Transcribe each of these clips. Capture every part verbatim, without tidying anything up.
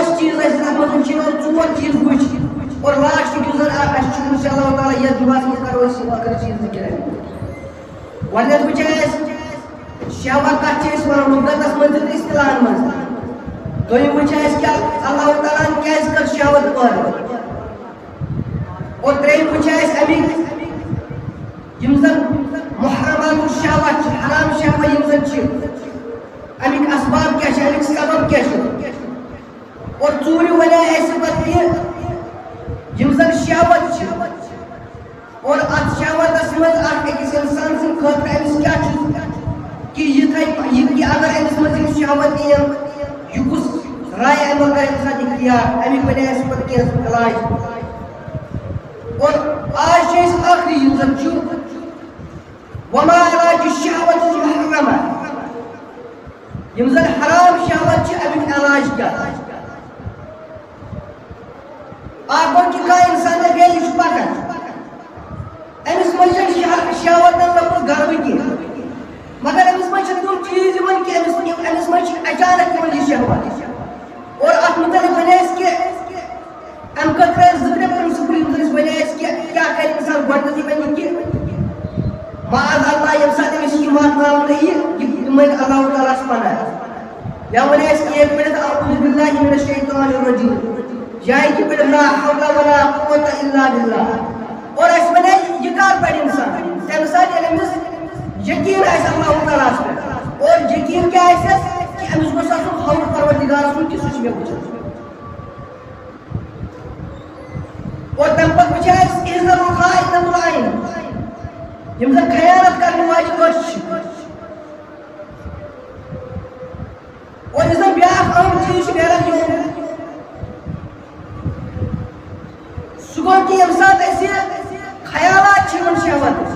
پانچ چیز ژور چیز وچ اور لاسٹ کی زن ان شاء اللہ تعالی یہ دعا کرو اس اگر چیز ذکر ہے ونت وچ شہوت کت چھ ونان لغتس مز اصطلاح مز دویم وچ کیا اللہ تعالیٰ کیاز کر شہوت پٲدٕ اور ترٛیٚیِم وچ امیک یم زن محرمات الشہوت حرام شہوت یم زن چھ امیک اسباب کیا چھ امیک سبب کیا چھ اور ژوٗرِ ونیا اسہِ پتہٕ یہِ یم زن شہوت چھ اور اتھ شہوتس مز اکھ أکِس انسان سٕنٛدِ خٲطرٕ أمِس کیاہ چھُ کہ یہ تھے یہ اگر أمِس مز یم شہوت یِن یہ کُس رائے عمل کرے أمِس ساتہٕ اختیار امیک ونیا اسہِ پتہٕ کینٛہہ علاج اور آج چھِ أسۍ ٲخری یم زن چھُ وما علاج الشہوت المحرمہ یم زن حرام شہوت چھ امیک علاج کیا آپ گو کہ کانٛہہ انسان گٔے یہِ چھُ پکان أمِس منٛز چھنہٕ شہوتن لوٚگمُت گربہٕ کینٛہہ مگر أمِس منٛز چھنہٕ تِم چیٖز یِوان کہِ أمِس أمِس منٛز چھِ اچانک یِوان یہِ شہوت اور اتھ متعلق ونیا أسۍ کہِ امہِ خٲطرٕ ٲسۍ زٕ ترٛےٚ پرنسپل یِم زن أسۍ ونیا أسۍ کہِ کیٛاہ کرِ انسان گۄڈنیٚتھٕے ونہِ کہِ معاذ اللہ ییٚمہِ ساتہٕ أمِس یہِ واتناونہٕ یہِ یہِ مٔنگۍ اللہ تعالیٰ ہس پناہ یا ونیا أسۍ ایک پٔرِتھ اعوذ باللہ من الشیطان الرجیم یا ہیٚکہِ پٔرِتھ لا حول ولا قوة الا باللہ اور أسۍ ونیا یہِ کر پرِ انسان تمہِ ساتہٕ ییٚلہِ أمِس یقین آسہِ اللہ تعالیٰ ہس پٮ۪ٹھ اور یقین کیٛاہ آسٮ۪س کہ أمِس گوٚژھ آسُن حول پروردگار سُنٛد کہِ سُہ چھُ مےٚ وٕچھان اور تمہِ پتہٕ وٕچھو أسۍ اِذن الخائنة العین یم زن خیانت کرنے واجہِ أچھ چھِ اور یُس زن بیٛاکھ اہم چیٖز چھُ نیران یِہُنٛد سُہ گوٚو کہِ ییٚمہِ ساتہٕ أسۍ خیالات چھِ یِوان شہوت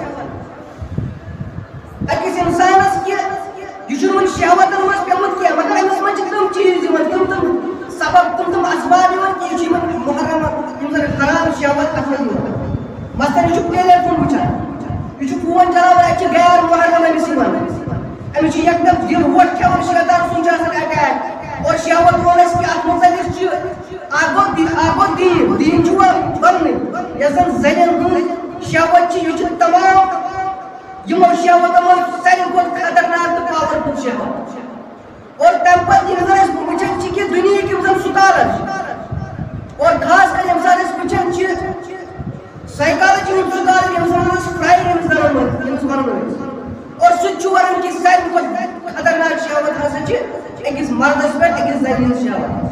أکِس اِنسانس کہِ یہِ چھُنہٕ وُنہِ شہوتن منٛز پیوٚمُت کینٛہہ مگر أمِس منٛز چھِ تِم چیٖز یِوان تِم تِم سبب تِم تِم اسباب یِوان کہِ یہِ چھُ یِمن محرم یِم زن حرام شہوت اتھ منٛز یِوان مثلاً یہِ چھُ پلے فون وٕچھان یہ فون چلاوان اتھ غیر محرم أمِس یِوان أمِس چھُ یکدم دِل ووٹ کھٮ۪وان شیطان سُنٛد چھُ آسان اٹیک اور شہوت ووٚن اَسہِ کہِ اتھ مُتعلق چھُ اکھ گوٚو اکھ گوٚو دیٖن دیٖن چھُ وننٕے یۄس زن زنٮ۪ن ہٕنٛز شہوت چھِ یہِ چھُ تمام یِمو شہوتو منٛز ساروی کھۄتہٕ خطرناک تہٕ پاورفُل شہوت اور تمہِ پتہٕ ییٚلہِ زن أسۍ وٕچھان چھِ کہِ دُنیہٕکۍ یِم زن سکالر چھِ اور خاص کر ییٚمہِ ساتہٕ أسۍ وٕچھان چھِ سائیکالوجی ہُنٛد سکالر ییٚمِس ونان أسۍ فرٛایڈ ییٚمِس زنان ییٚمِس ونان أسۍ اور سُہ تہِ چھُ ونان کہِ ساروی کھۄتہٕ خطرناک شہوت ہسا چھِ أکِس مردس پٮ۪ٹھ أکِس زنہِ ہٕنٛز شہوت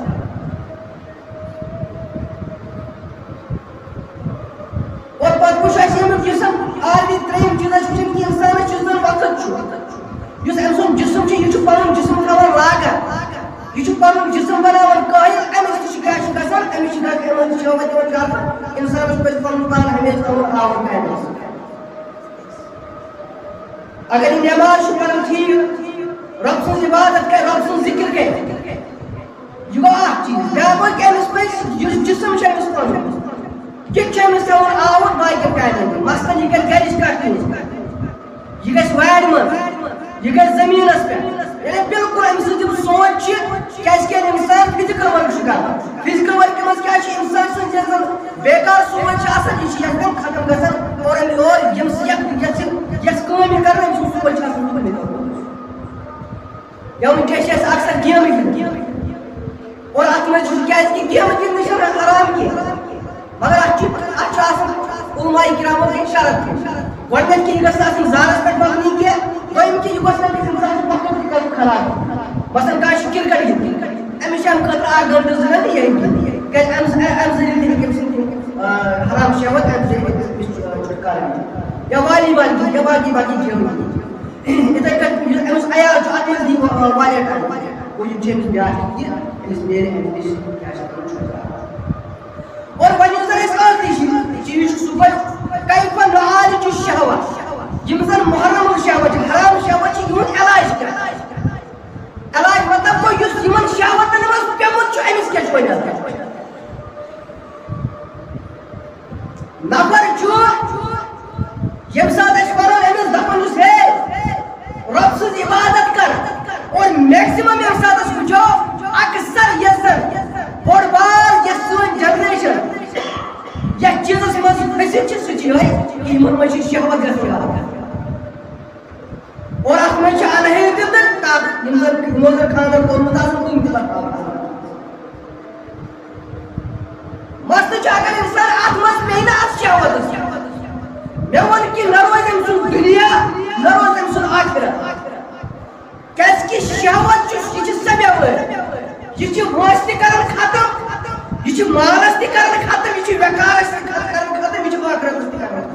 اور پتہٕ وٕچھ اَسہِ ییٚمیُک جسم آلریڈی ترٛیٚیِم چیٖز أسۍ وٕچھان کہِ انسانس یُس زن وقت چھُ یُس أمۍ سُنٛد جسم چھُ یہِ چھُ پنُن جسم تھاوان لاگان یہ پن جسم بنانا قائل امس تہ کیا گژھان امس شہوت یوان کرنہٕ انسانس پزِ پن پان ہمیشہ تھاوُن آور محنت اگر یہ نماز پڑھان ٹھیک رب سن عبادت کر رب سن ذکر کر یہ گو اخ چیز بیاکھ گو کہ امس پزِ یُس جسم چھ امس پن کِتھ چھ امس تھاوُن آور باقین کامین مثلاً یہ کر گرِچ کٹھ یہ گژھِ وارِ منٛز یہ گژھِ زمینس پٮ۪ٹھ یعنی بالکل امہِ سۭتۍ یِم سونٛچ چھِ کیازکہِ انسان فزیکل ورک چھُ کران فزیکل ورکہِ منٛز کیاہ چھُ انسان سٕنٛز یۄس زن بیکار سونٛچ چھِ آسان یہِ چھِ یکدم ختم گژھان اور امہِ اور ییٚمہِ سۭتۍ یۄس یۄس کٲم یہِ کران أمۍ سُنٛد سونٛچ چھِ آسان تُکنُے یا وٕنکیٚس چھِ اَسہِ اکثر گیمہٕ گِنٛدان اور اتھ منٛز چھُ کیازکہِ گیمہٕ گِنٛدنہٕ چھنہٕ حرام کینٛہہ مگر اتھ چھُ اتھ چھُ آسان علماء کرامو دِنۍ شرط کہِ گۄڈٕنیٚتھ کہِ یہِ گژھِ نہٕ آسٕنۍ زارس پٮ۪ٹھ مبنی کینٛہہ دوٚیِم کہِ یہِ گوٚژھ نہٕ أکِس انسانس وقت تہِ کرُن خراب مثلاً کانٛہہ چھُ کرکٹ گِنٛدان أمِس چھِ امہِ خٲطرٕ اکھ گنٹہٕ زٕ گنٹہٕ یہِ ہیٚکہِ گِنٛدِتھ کیازِ امہِ امہِ ذٔریعہٕ تہِ ہیٚکہِ أمۍ سٕنٛدۍ حرام شہوت امہِ ذٔریعہٕ أمِس چھُٹکارٕ مِلِتھ یا والی بال گِنٛدِ یا باقٕے باقٕے گیمہٕ گِنٛدِ یِتھٕے کٔنۍ یُس أمِس عیال چھُ اتھ منٛز دی واریاہ ٹایم گوٚو یہِ چھُ أمِس بیٛاکھ کہِ أمِس نیرِ امہِ نِش کیاہ چھِ اتھ وَنان چھُٹکارٕ اور وۄنۍ یُس زن أسۍ ٲخری چھِ چیٖز چھُ سُہ گوٚو کیف نعالج الشہوت یِم زن محرم الشہوت چھِ حرام شہوت چھِ یِہُنٛد علاج کیٛاہ علاج مطلب گوٚو یُس یِمن شہوتن منٛز پیوٚمُت چھُ أمِس کیٛاہ چھُ وۄنۍ اَتھ نفر چھُ ییٚمہِ ساتہٕ أسۍ وَنو أمِس دَپان چھُس ہے رۄب سٕنٛز عبادت کر اور میکسِمم ییٚمہِ ساتہٕ أسۍ وٕچھو اکثر یۄس زن مقصد سچی من شہوت گھر اور ات من انہیت موزر خاندر کورمت آسان کم تہ مسئلہ اگر انسان ات مز پہ نا ات شہوت مے ون کہ نہ روز أمۍ سُنٛد دنیا نہ روز أمۍ سُنٛد آخرت کیازکہ شہوت یہ سہ بیمٲرۍ یہ وٲنٛسہِ تہِ کران ختم یہ مالس تہِ کران ختم یہ وقارس تہِ کران ختم یہ آخرتس تہِ کران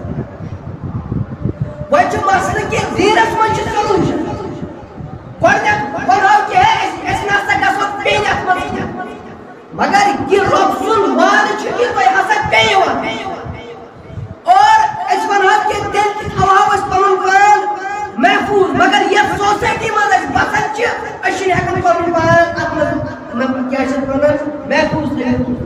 وۄنۍ چھُ مسئلہ کہ دیٖنس منٛز چھُ سلوٗشن گۄڈنیٚتھ ونہو کہ أسۍ نسا گژھو پیٚنۍ اتھ منٛز مگر یہ رۄب سُنٛد وعدٕ چھُ کہ تۄہہِ ہسا پیٚیِو اور أسۍ ونہو کہ تیٚلہِ تہِ تھاوہو أسۍ پنُن پان محفوظ مگر یتھ سوسایٹی منٛز أسۍ بسان چھِ أسۍ چھِنہٕ ہٮ۪کان پنُن پان اتھ منٛز کیٛاہ چھِ اتھ ونان محفوظ تھٲوِتھ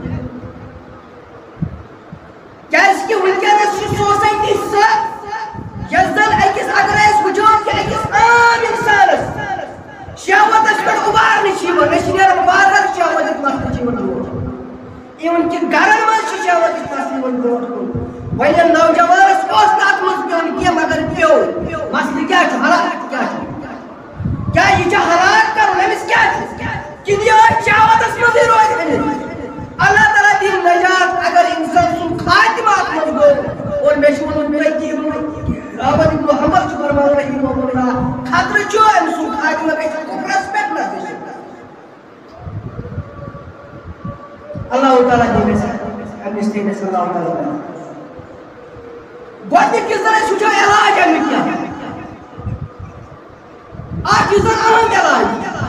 کیٛازکہِ وٕنکٮ۪نس چھِ سوسایٹی سۄ یۄس زن أکِس اگر أسۍ وٕچھو کہ أکِس عام انسانس شہوتس پٮ۪ٹھ اُبارنہٕ چھِ یِوان أسۍ چھِ نیران بازر شہوتٕکۍ مسلہٕ چھِ یِوان برونٛٹھ اِوٕن کہ گرن منٛز چھِ شہوتٕکۍ مسلہٕ یِوان برونٛٹھ کُن وۄنۍ ییٚلہِ نوجوانس اوس نہٕ اتھ منٛز پیوٚن کینٛہہ مگر پیوٚو مسلہٕ کیٛاہ چھُ حالات کیٛاہ چھُ کیٛاہ یہِ چھا حالات کرُن أمِس کیٛاہ چھُ کِنہٕ یہِ ٲسۍ شہوتس منٛزٕے روزِ أنِتھ اللہ تعالیٰ دِیِن نجات اگر انسان سُنٛد خاتمہ اتھ منٛز گوٚو اور مےٚ چھُ ووٚنمُت تۄہہِ کہِ رابط ابن حنبل چھُ فرماوان رحمہ اللہ خطرٕ چھُ أمۍ سُنٛد خاتمہ گژھِ کُفرس پٮ۪ٹھ نہ گژھِ اللہ تعالیٰ دِیہِ مےٚ أمِس دِیہِ مےٚ اللہ تعالیٰ گۄڈنیُک یُس زن أسۍ وٕچھو علاج امیُک کیٛاہ اکھ یُس زن اہم علاج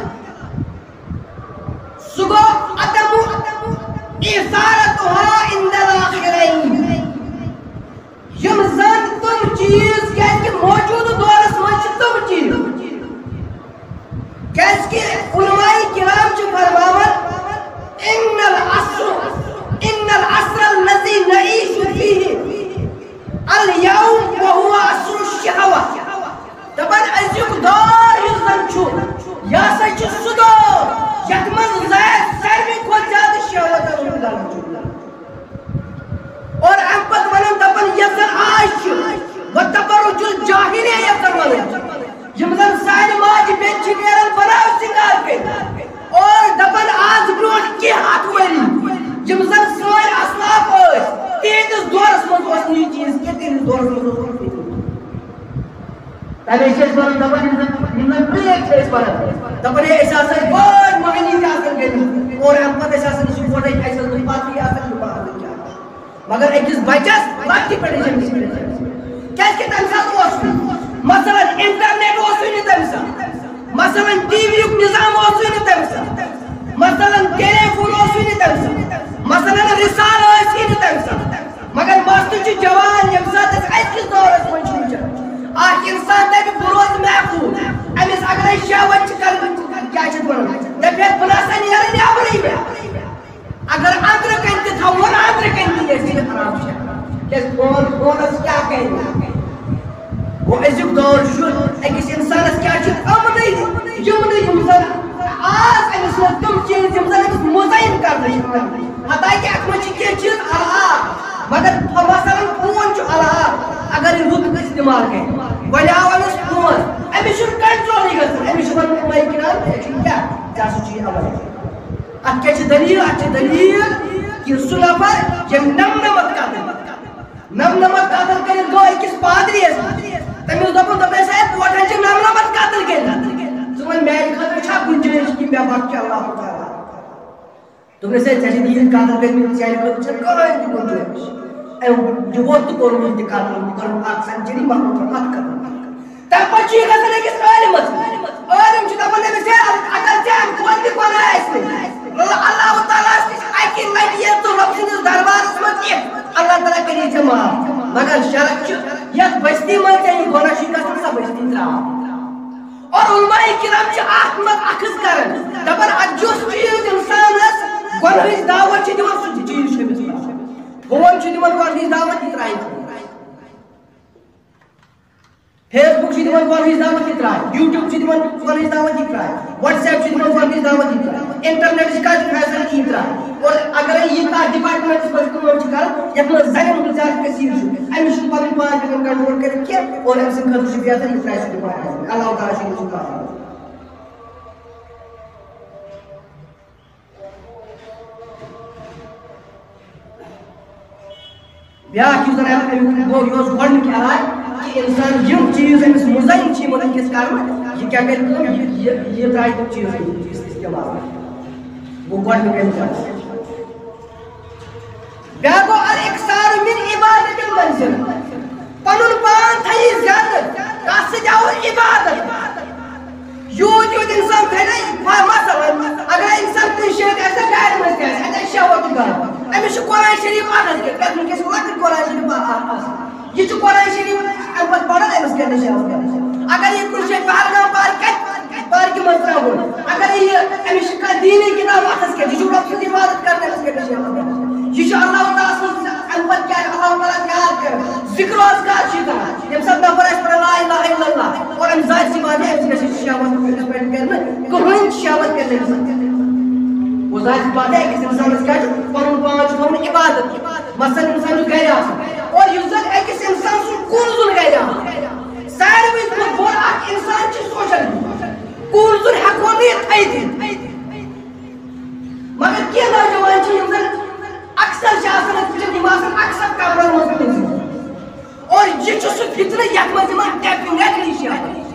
سُہ گوٚو عدمُ اِثارتُہا عند الآخرین یم زن تم چیز کیازکہ موجودہ دورس منٛز چھِ تم چیز کیازکہ علماء کرام چھِ فرماوان ان العصر ان العصر الذي نعيش فيه اليوم وهو عصر الشهوة دپان أزیُک دور یُس زن چھُ یہِ ہسا چھُ سُہ دور یتھ منٛز زیادٕ ساروی کھۄتہٕ زیادٕ شہوت ہُنٛد گرم چھُ اور امہِ پتہٕ ونان دپان یۄس زن آز چھُ وتبرج الجاہلیہ یتھ زن ونان یم زن سانہِ ماجہِ بیٚنہِ چھِ نیران بناو سِنگار کٔرِتھ اور دپان آز برونٛٹھ کینٛہہ ہتھ ؤری یم زن سٲنۍ اسلاف ٲسۍ تِہنٛدِس دورس منٛز اوس نہٕ یہِ چیٖز کینٛہہ تِہنٛدِس دورس منٛز اوس نہٕ تَوے چھِ أسۍ ونان دپان یِم زن یِم زن پرٛٲنۍ چھِ أسۍ ونان دپان ہے أسۍ ہسا ٲسۍ بٔڑۍ مہنی تہِ آسان گٔمٕتۍ اور امہِ پتہٕ أسۍ ہسا چھِ گۄڈے اَسہِ ٲس نہٕ پتہٕے آسان یہِ بہانہٕ کیٛاہ مگر أکِس بچس لۄکٹہِ پٮ۪ٹھٕے چھِ أمِس کیٛازکہِ تمہِ ساتہٕ اوس نہٕ مثلاً انٹرنیٹ اوسُے نہٕ تمہِ ساتہٕ مثلاً ٹی وی یُک نظام اوسُے نہٕ تمہِ ساتہٕ مثلاً ٹیلی فون اوسُے نہٕ تمہِ ساتہٕ مثلاً رسال ٲسی نہٕ تمہِ ساتہٕ مگر مسلہٕ چھُ جوان ییٚمہِ ساتہٕ أسۍ أزکِس دورس منٛز چھِ وٕچھان اکھ انسان دپہِ بہٕ روزٕ محفوظ أمِس اگرے شہوت چھِ کرٕنۍ کیٛاہ چھِ ونان دپہِ ہے بہٕ نسا نیرٕ نٮ۪برٕے مےٚ اگر أنٛدرٕ کَنۍ تہِ تھاوون أنٛدرٕ کَنۍ تہِ گژھِ یہِ خراب شہوت کیٛازِ فون فونس کیٛاہ کرِ گوٚو أزیُک دور چھُ أکِس انسانس کیٛاہ چھُ یِمنٕے یِمنٕے یِم زن آز أمِس منٛز تِم چیٖز یِم زن أمِس مُزین کرنہٕ چھِ یِوان حتاکہِ اتھ منٛز چھِ کینٛہہ چیٖز الحاق مگر مثلاً فون چھُ الحاق اگر یہِ رُت استعمال کرِ وۄنۍ آو أمِس فون أمِس چھُنہٕ کنٹرولٕے گژھان أمِس چھِ ونان علماء کرام ژےٚ چھُے کیٛاہ ژےٚ ہسا چھُے عمل اتھ کیٛاہ چھِ دلیٖل اتھ چھِ دلیٖل کہِ سُہ نفر ییٚمۍ نمنمت قتل نمنمت قتل کٔرِتھ گوٚو أکِس پادریَس تٔمِس دوٚپُن دوٚپنَس ہے پوٹھن چھِ نمنمت قتل کٔرِتھ ژٕ وَن میانہِ خٲطرٕ چھا گُنجٲیِش کہِ مےٚ بخشہِ اللہ تعالیٰ دوٚپنَس ہے ژےٚ چھِ تیٖتۍ قتل کٔرمٕتۍ چانہِ خٲطرٕ چھَنہٕ کٕہۭنۍ تہِ گُنجٲیِش أمۍ یِہُس تہِ کوٚرمُت تہِ قتل یہِ کوٚرمُت اکھ سینچری محمد اکھ قتل تمہِ پتہٕ چھُ یہِ گژھان أکِس عٲلمس عٲلِم چھُ دپان أمِس ہے اگر ژےٚ اَمہِ کھۄتہٕ تہِ گۄناہ آسہِ اللہ تعالیٰ ہس نِش اکہِ لٹہِ ییٚلہِ ژٕ رۄب سٕنٛدِس دربارس منٛز یِکھ اللہ تعالیٰ کری ژےٚ معاف مگر شرط چھُ یتھ بستی منٛز ژےٚ یہِ گۄناہ چھُے گژھان سۄ بستی تراو اور علماء کرام چھِ اتھ منٛز اخذ کران دپان اتھ یُس چیٖز انسانس گۄنہٕچ دعوت چھِ دِوان سُہ تہِ چیٖز چھُ أمِس تراوُن فون چھُ دِوان گۄنہٕچ دعوت یہِ ترایہِ فیس بُک چھُ دِوان گۄنہٕچ دعوت یہِ ترایہِ یوٗٹیوب چھُ دِوان گۄنہٕچ دعوت یہِ ترایہِ وٹس ایپ چھُ دِوان گۄنہٕچ دعوت یہِ ترایہِ انٹرنیٹٕچ کانٛہہ تہِ فیسلٹی یہِ ترایہِ اور اگرے یہِ کانٛہہ ڈپارٹمنٹس مز کٲم کر یتھ منٛز زنٮ۪ن ہُنٛد زیادٕ کثیٖر چھُ أمِس چھُنہٕ پنٕنۍ پان ہٮ۪کان کنٹرول کٔرِتھ کینٛہہ اور أمۍ سٕنٛدِ خٲطرٕ چھُ بہتر یہِ ترٛایہِ سُہ ڈپارٹمنٹ اللہ تعالیٰ چھُ أمِس کَران بیٛاکھ یُس زن امیُک گوٚو یہِ اوس گۄڈنیُک علاج کہِ اِنسان یِم چیٖز أمِس مُضعین چھِ یِمن وٕنکٮ۪س کرنہٕ یہِ کیٛاہ کَرِ کٲم یہِ یہِ ترٛایہِ تِم چیٖز استعمال گوٚو گۄڈنیُک امیُک علاج بیٛاکھ گوٚو الاِکثار من عبادت المنزل پنُن پان تھایہِ زیادٕ تتھ سۭتۍ آو عبادت یوٗت یوٗت اِنسان تھایہِ نا مثلاً اگر اِنسان کُنہِ جایہِ آسہِ نا گاڑِ منٛز تہِ آسہِ اَتہِ آسہِ شہوت چھُ کران أمِس چھُ قرآن شریٖف عادت کٔرِتھ کیٛازِ وٕنکٮ۪س چھُ لۄکٕٹۍ قرآن شریٖف آسان یہِ چھُ قرآن شریٖف اَمہِ پتہٕ پران أمِس کیٛاہ شہوت اگر یہِ کُنہِ جایہِ پہلگام پارک کتہِ پارکہِ منٛز ترٛاوُن اگر یہِ أمِس چھِ کانٛہہ دیٖنی کِتاب اتھس کٮ۪تھ یہِ چھُ رۄب سٕنٛز عبادت کران أمِس کیٛاہ شہوت یہِ چھُ اللہ تعالیٰ سٕنٛز اَمہِ پتہٕ کیٛاہ اللہ تعالیٰ یاد کران ذِکر اذکار چھُ یہِ کران ییٚمہِ ساتہٕ نفر آسہِ پران لا اِلہَ اِلَّا اللہ اور اَمہِ ذاتہِ سی بات ہے أمِس گژھِ شہوت أمِس پٮ۪ٹھ کرنہٕ کٕہٕنۍ شہوت کرِ نہٕ أمِس وہ ذاتہِ بات ہے أکِس اِنسانس کیٛاہ چھُ پنُن پان چھُ تھاوُن عبادت مثلاً اِنسان چھُ گرِ آسان اور یُس زن أکِس اِنسان سُنٛد کُن زُن گرِ آسان ساروٕے کھۄتہٕ بوٚڑ اکھ اِنسان چھُ سوشل میٖڈیا کُن زُن ہٮ۪کو نہٕ یہِ تھٲیِتھ مگر کینٛہہ نوجوان چھِ یِم زن اکثر چھِ آسان أسۍ وٕچھان یِم آسان اکثر کمرن منٛز کُنہِ اور یہِ چھُ سُہ فِطرٕ یتھ منٛز یِمن ڈیفِنیٹلی چھِ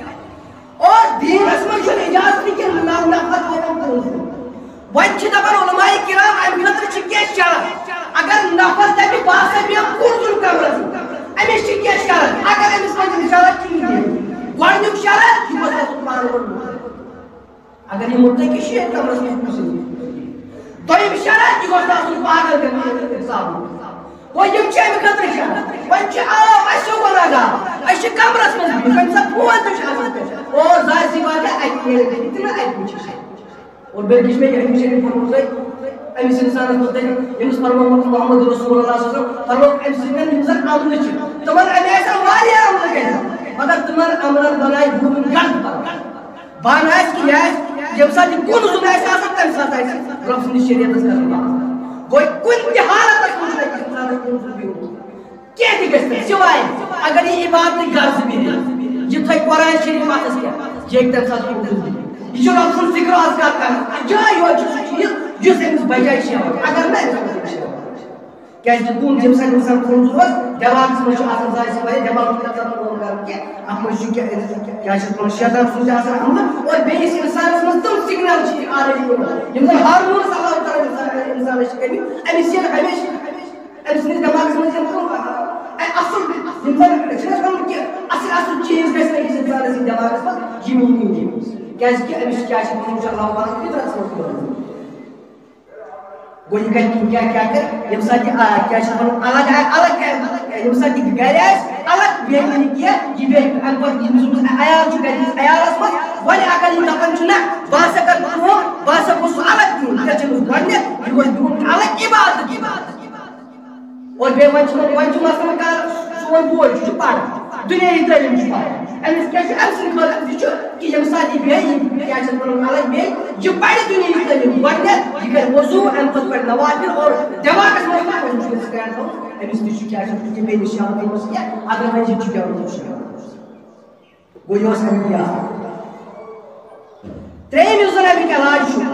اور دیٖنس منٛز چھُنہٕ اِجازت کہِ نو نفر تھاوان کُن زُن وۄنۍ چھِ دپان علماء کرام امہِ خٲطرٕ چھِ کینٛہہ شرط اگر نفر دپہِ بہٕ ہسا بیٚہمہٕ کُن زُن کمرس منٛز أمِس چھِ کینٛہہ شرط اگر أمِس منٛز شرط کِہیٖنۍ گۄڈنیُک شرط یہِ گوٚژھ آسُن پانہٕ ؤنۍ اگر یہِ مُتقی چھُ ییٚتہِ کمرس منٛز دوٚیِم شرط یہِ گوٚژھ آسُن پاگل حساب گوٚو یِم چھِ امہِ خٲطرٕ شرط وۄنۍ چھِ عام اَسہِ ہیوٗ لگان أسۍ چھِ کمرس منٛز بِہِتھ کُنہِ ساتہٕ فون تہِ چھُ آسان اور ظاہر سی بات ہے اَتہِ نیرِ تہِ نہٕ اَتہِ وٕچھِ اور بلکہ میں یہ ہمیشہ بھی فرماؤں گا أمِس اِنسانس متعلق أمِس فرمومُت محمد رسول اللہ صلی اللہ علیہ وسلم فرمووُکھ أمۍ سٕنٛدٮ۪ن یِم زن عملہٕ چھِ تِمن اَمہِ آسن واریاہ عملہٕ کٔرِتھ مگر تِمن عملن بنایہِ گوٗمُت گنٛڈ پتہٕ بان آسہِ کہِ یہِ آسہِ ییٚمہِ ساتہٕ یہِ کُن زُن آسہِ آسان تَمہِ ساتہٕ آسہِ رۄب سٕنٛدِس شریعتس کران پاس گوٚو کُنہِ تہِ حالتس منٛز چھُنہٕ أکِس اِنسانس کُن زُن بِہُن کینٛہہ تہِ گژھِ نہٕ سِوایہِ اگر یہِ عبادتٕکۍ غرضہٕ بِہہِ یہِ تھٲے قرآن شریٖف اتھس کٮ۪تھ یہِ ہیٚکہِ تَمہِ ساتہٕ کُن زُن بِہِتھ یہ جو رب سن ذکر اذکار کرنا جاے یوت چھُ سُہ چیٖز یُس أمِس بجاے شہوت اگر نہٕ أمِس منٛز شہوت کیٛازِ کُن ییٚمہِ ساتہٕ اِنسان کُن زُن اوس دٮ۪ماغس منٛز چھُ آسان ظاہر سی واریاہ دٮ۪ماغس منٛز آسان کٲم کران کینٛہہ اتھ منٛز چھُ کیٛاہ چھِ اتھ وَنان شیطان سُنٛد چھُ آسان عملہٕ اور بیٚیِس اِنسانس منٛز تِم سِگنل چھِ آلریڈی یِوان یِم زن ہارمونز اللہ تعالیٰ اِنسانس چھِ کٔرمٕتۍ أمِس یِن ہمیشہِ أمۍ سٕنٛدِس دٮ۪ماغس منٛز یِن تِم اصل یِم زن چھِنہٕ حظ وَنان کہِ اصل اصل چیٖز گژھِ نہٕ أکِس اِنسانس یِن دٮ۪ماغس منٛز یِم یِن یِم کیٛازِ کہِ أمِس کیٛاہ چھِ وَنان چھُ اللہ تعالیٰ فِطرتس منٛز کوٚرمُت گوٚو یہِ کَرِ کیٛاہ کیٛاہ کَرِ ییٚمہِ ساتہٕ یہِ کیٛاہ چھِ وَنان الگ الگ ییٚمہِ ساتہٕ یہِ گرِ آسہِ الگ بیٚیہِ نہٕ کینٛہہ یہِ بیٚہہِ اَمہِ پتہٕ ییٚمِس عیال چھُ گرِ عیالس منٛز وۄنۍ اگر یہِ دپان چھُ نہ بہٕ ہسا کرٕ کٲم بہٕ ہسا گوٚژھ الگ بِہُن تیٚلہِ چھُ أمِس گۄڈٕنیتھ یہِ گوٚژھ بِہُن الگ عبادت اور بیٚیہِ وۄنۍ چھُ وۄنۍ چھُ مثلاً کانٛہہ سون بوے چھُ یہِ چھُ پران دُنیٲیی تعلیٖم چھُ پران أمِس کیٛاہ چھُ أمۍ سٕنٛدِ خٲطرٕ تہِ چھُ کہِ ییٚمہِ ساتہٕ یہِ بیٚہہِ یہِ کیٛاہ چھِ وَنان الگ بیٚیہِ یہِ پرِ دُنیٲیی تعلیٖم گۄڈٕنیتھ یہِ کرِ وضوٗ اَمہِ پتہٕ پرِ نوافِل اور دٮ۪ماغس منٛز کیٛاہ وۄنۍ چھُ أمِس کیٛاہ تھاوُن أمِس تہِ چھُ کیٛاہ چھِ یہِ بیٚیہِ شہوت أمِس کینٛہہ اگر وۄنۍ یہِ چھُ پیٚوان شہوت گوٚو یہِ اوس اَمیُک علاج ترٛیٚیِم یُس زن اَمیُک علاج چھُ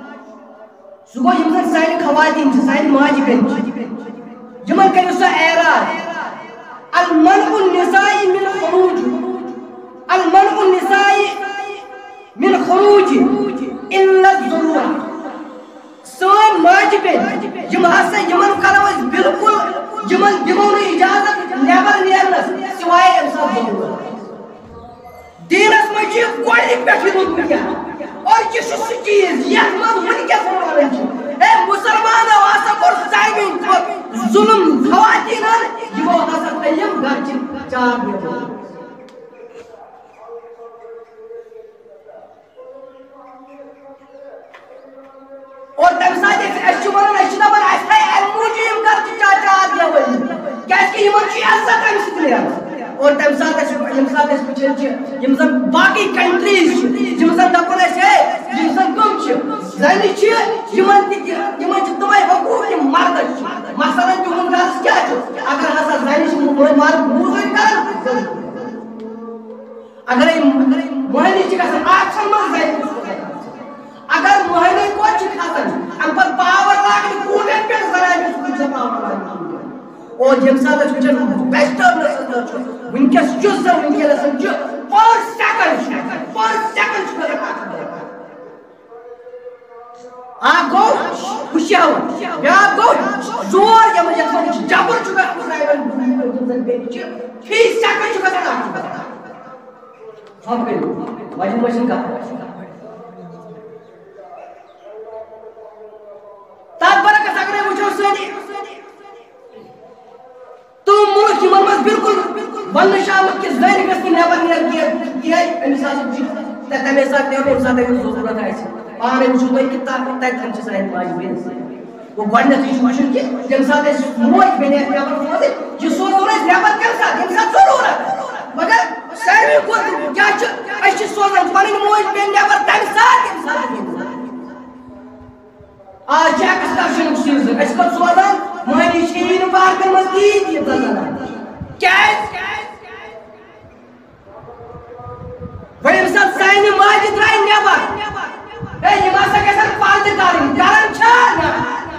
سُہ گوٚو یِم زن سانہِ خواتیٖن چھِ سانہِ ماجہِ بیٚنہِ چھِ یِمن کٔرِو سا اعراض المنع النساء من خروج المنع النساء من خروج الا الضروٗرة سٲنۍ ماجہِ بیٚنہِ یِم ہسا یِمن کرو أسۍ بِلکُل یِمن دِمو نہٕ اِجازت نٮ۪بر نیرنس سِوایے اَمہِ ساتہٕ ضروٗرت دیٖنس منٛز چھُ یہِ گۄڈنِکۍ پٮ۪ٹھٕے روٗدمُت اور یہِ چھُ سُہ چیٖز یتھ منٛز وٕنکٮ۪س وَنان چھِ ہے مُسلمانو ہسا کوٚر سانٮ۪ن کھۄتہٕ ظُلم خواتیٖنن یِمو ہسا تھٲیِم گرچہِ چار دیوار اور تَمہِ ساتہٕ أسۍ چھِ وَنان أسۍ چھِ دَپان اَسہِ تھایہِ اَمہِ موٗجوٗب یِم گرچہِ چار دیوٲری کیٛازِ کہِ یِمن چھُ عزت اَمہِ سۭتۍ نیران اور تَمہِ ساتہٕ أسۍ ییٚمہِ ساتہٕ أسۍ وٕچھان چھِ یِم زن باقٕے کنٹریٖز چھِ یِم زن دَپان اَسہِ ہے یِم زن کٕم چھِ زنہِ چھِ یِمن تہِ یِمن چھِ تِمے حقوٗق یِم مردس اگر مہنی چھ گژھان آپشن منٛز زَنہِ اگر مہنی کوت چھ کھسان ام پتہٕ پاور لاگنہِ کوٗٹن پٮ۪ٹھ زنانہِ سُہ چھُ پاور لاگنہِ اور ییٚمہِ ساتہٕ أسۍ وٕچھان ویسٹٲرنس چھُ وٕنکٮ۪س یُس زن وٕنکٮ۪نس چھُ پر سیکنڈ چھُ پر سیکنڈ چھُ کران اکھ اکھ گوٚو ہُشیاوُن بیٛاکھ گوٚو زور یِمن یتھ منٛز جبر چھُ گژھان ڈرایورن یِم زن بیٚیہِ چھِ فی سیکنڈ چھُ گژھان اکھ سب کٔرِو واشنگ مشیٖن کتھ تتھ برعکس اگرے وٕچھو سٲنۍ تِم مُلک یِمن منٛز بالکل وننہٕ چھُ آمُت کہِ زٔنۍ گژھِ نہٕ نیبر نیرٕنۍ کینٛہہ کینٛہہ أمِس ہسا چھُ تمے ساتہٕ نیرُن ییٚمہِ ساتہٕ أمِس ضروٗرت آسہِ پانے وٕچھو تُہۍ کہِ تتٮ۪ن چھِ سانہِ ماجہِ بیٚنہِ گوٚو گۄڈنیٚتھٕے چھُ وٕچھُن کہِ ییٚمہِ ساتہٕ أسۍ موج بیٚنہِ آسہِ نیبر سوزٕنۍ یہِ سوزون أسۍ نیبر کمہِ ساتہٕ ییٚمہِ ساتہٕ ضروٗرت مگر ساروی کھۄتہٕ کیاہ چھُ أسۍ چھِ سوزان پنٕنۍ موج بیٚنہِ نیبر تمہِ ساتہٕ ییٚمہِ ساتہٕ آز چھِ ایکسکرشنُک سیٖزن أسۍ کتھ سوزان مہنی چھِ یی نہٕ پارکن منٛز کِہیٖنۍ ییٖژاہ زنان کیازِ وۄنۍ ییٚمہِ ساتہٕ سانہِ ماجہِ درٛایہِ نیبر ہے یِم ہسا گژھن پردٕ کرٕنۍ کران چھا نہ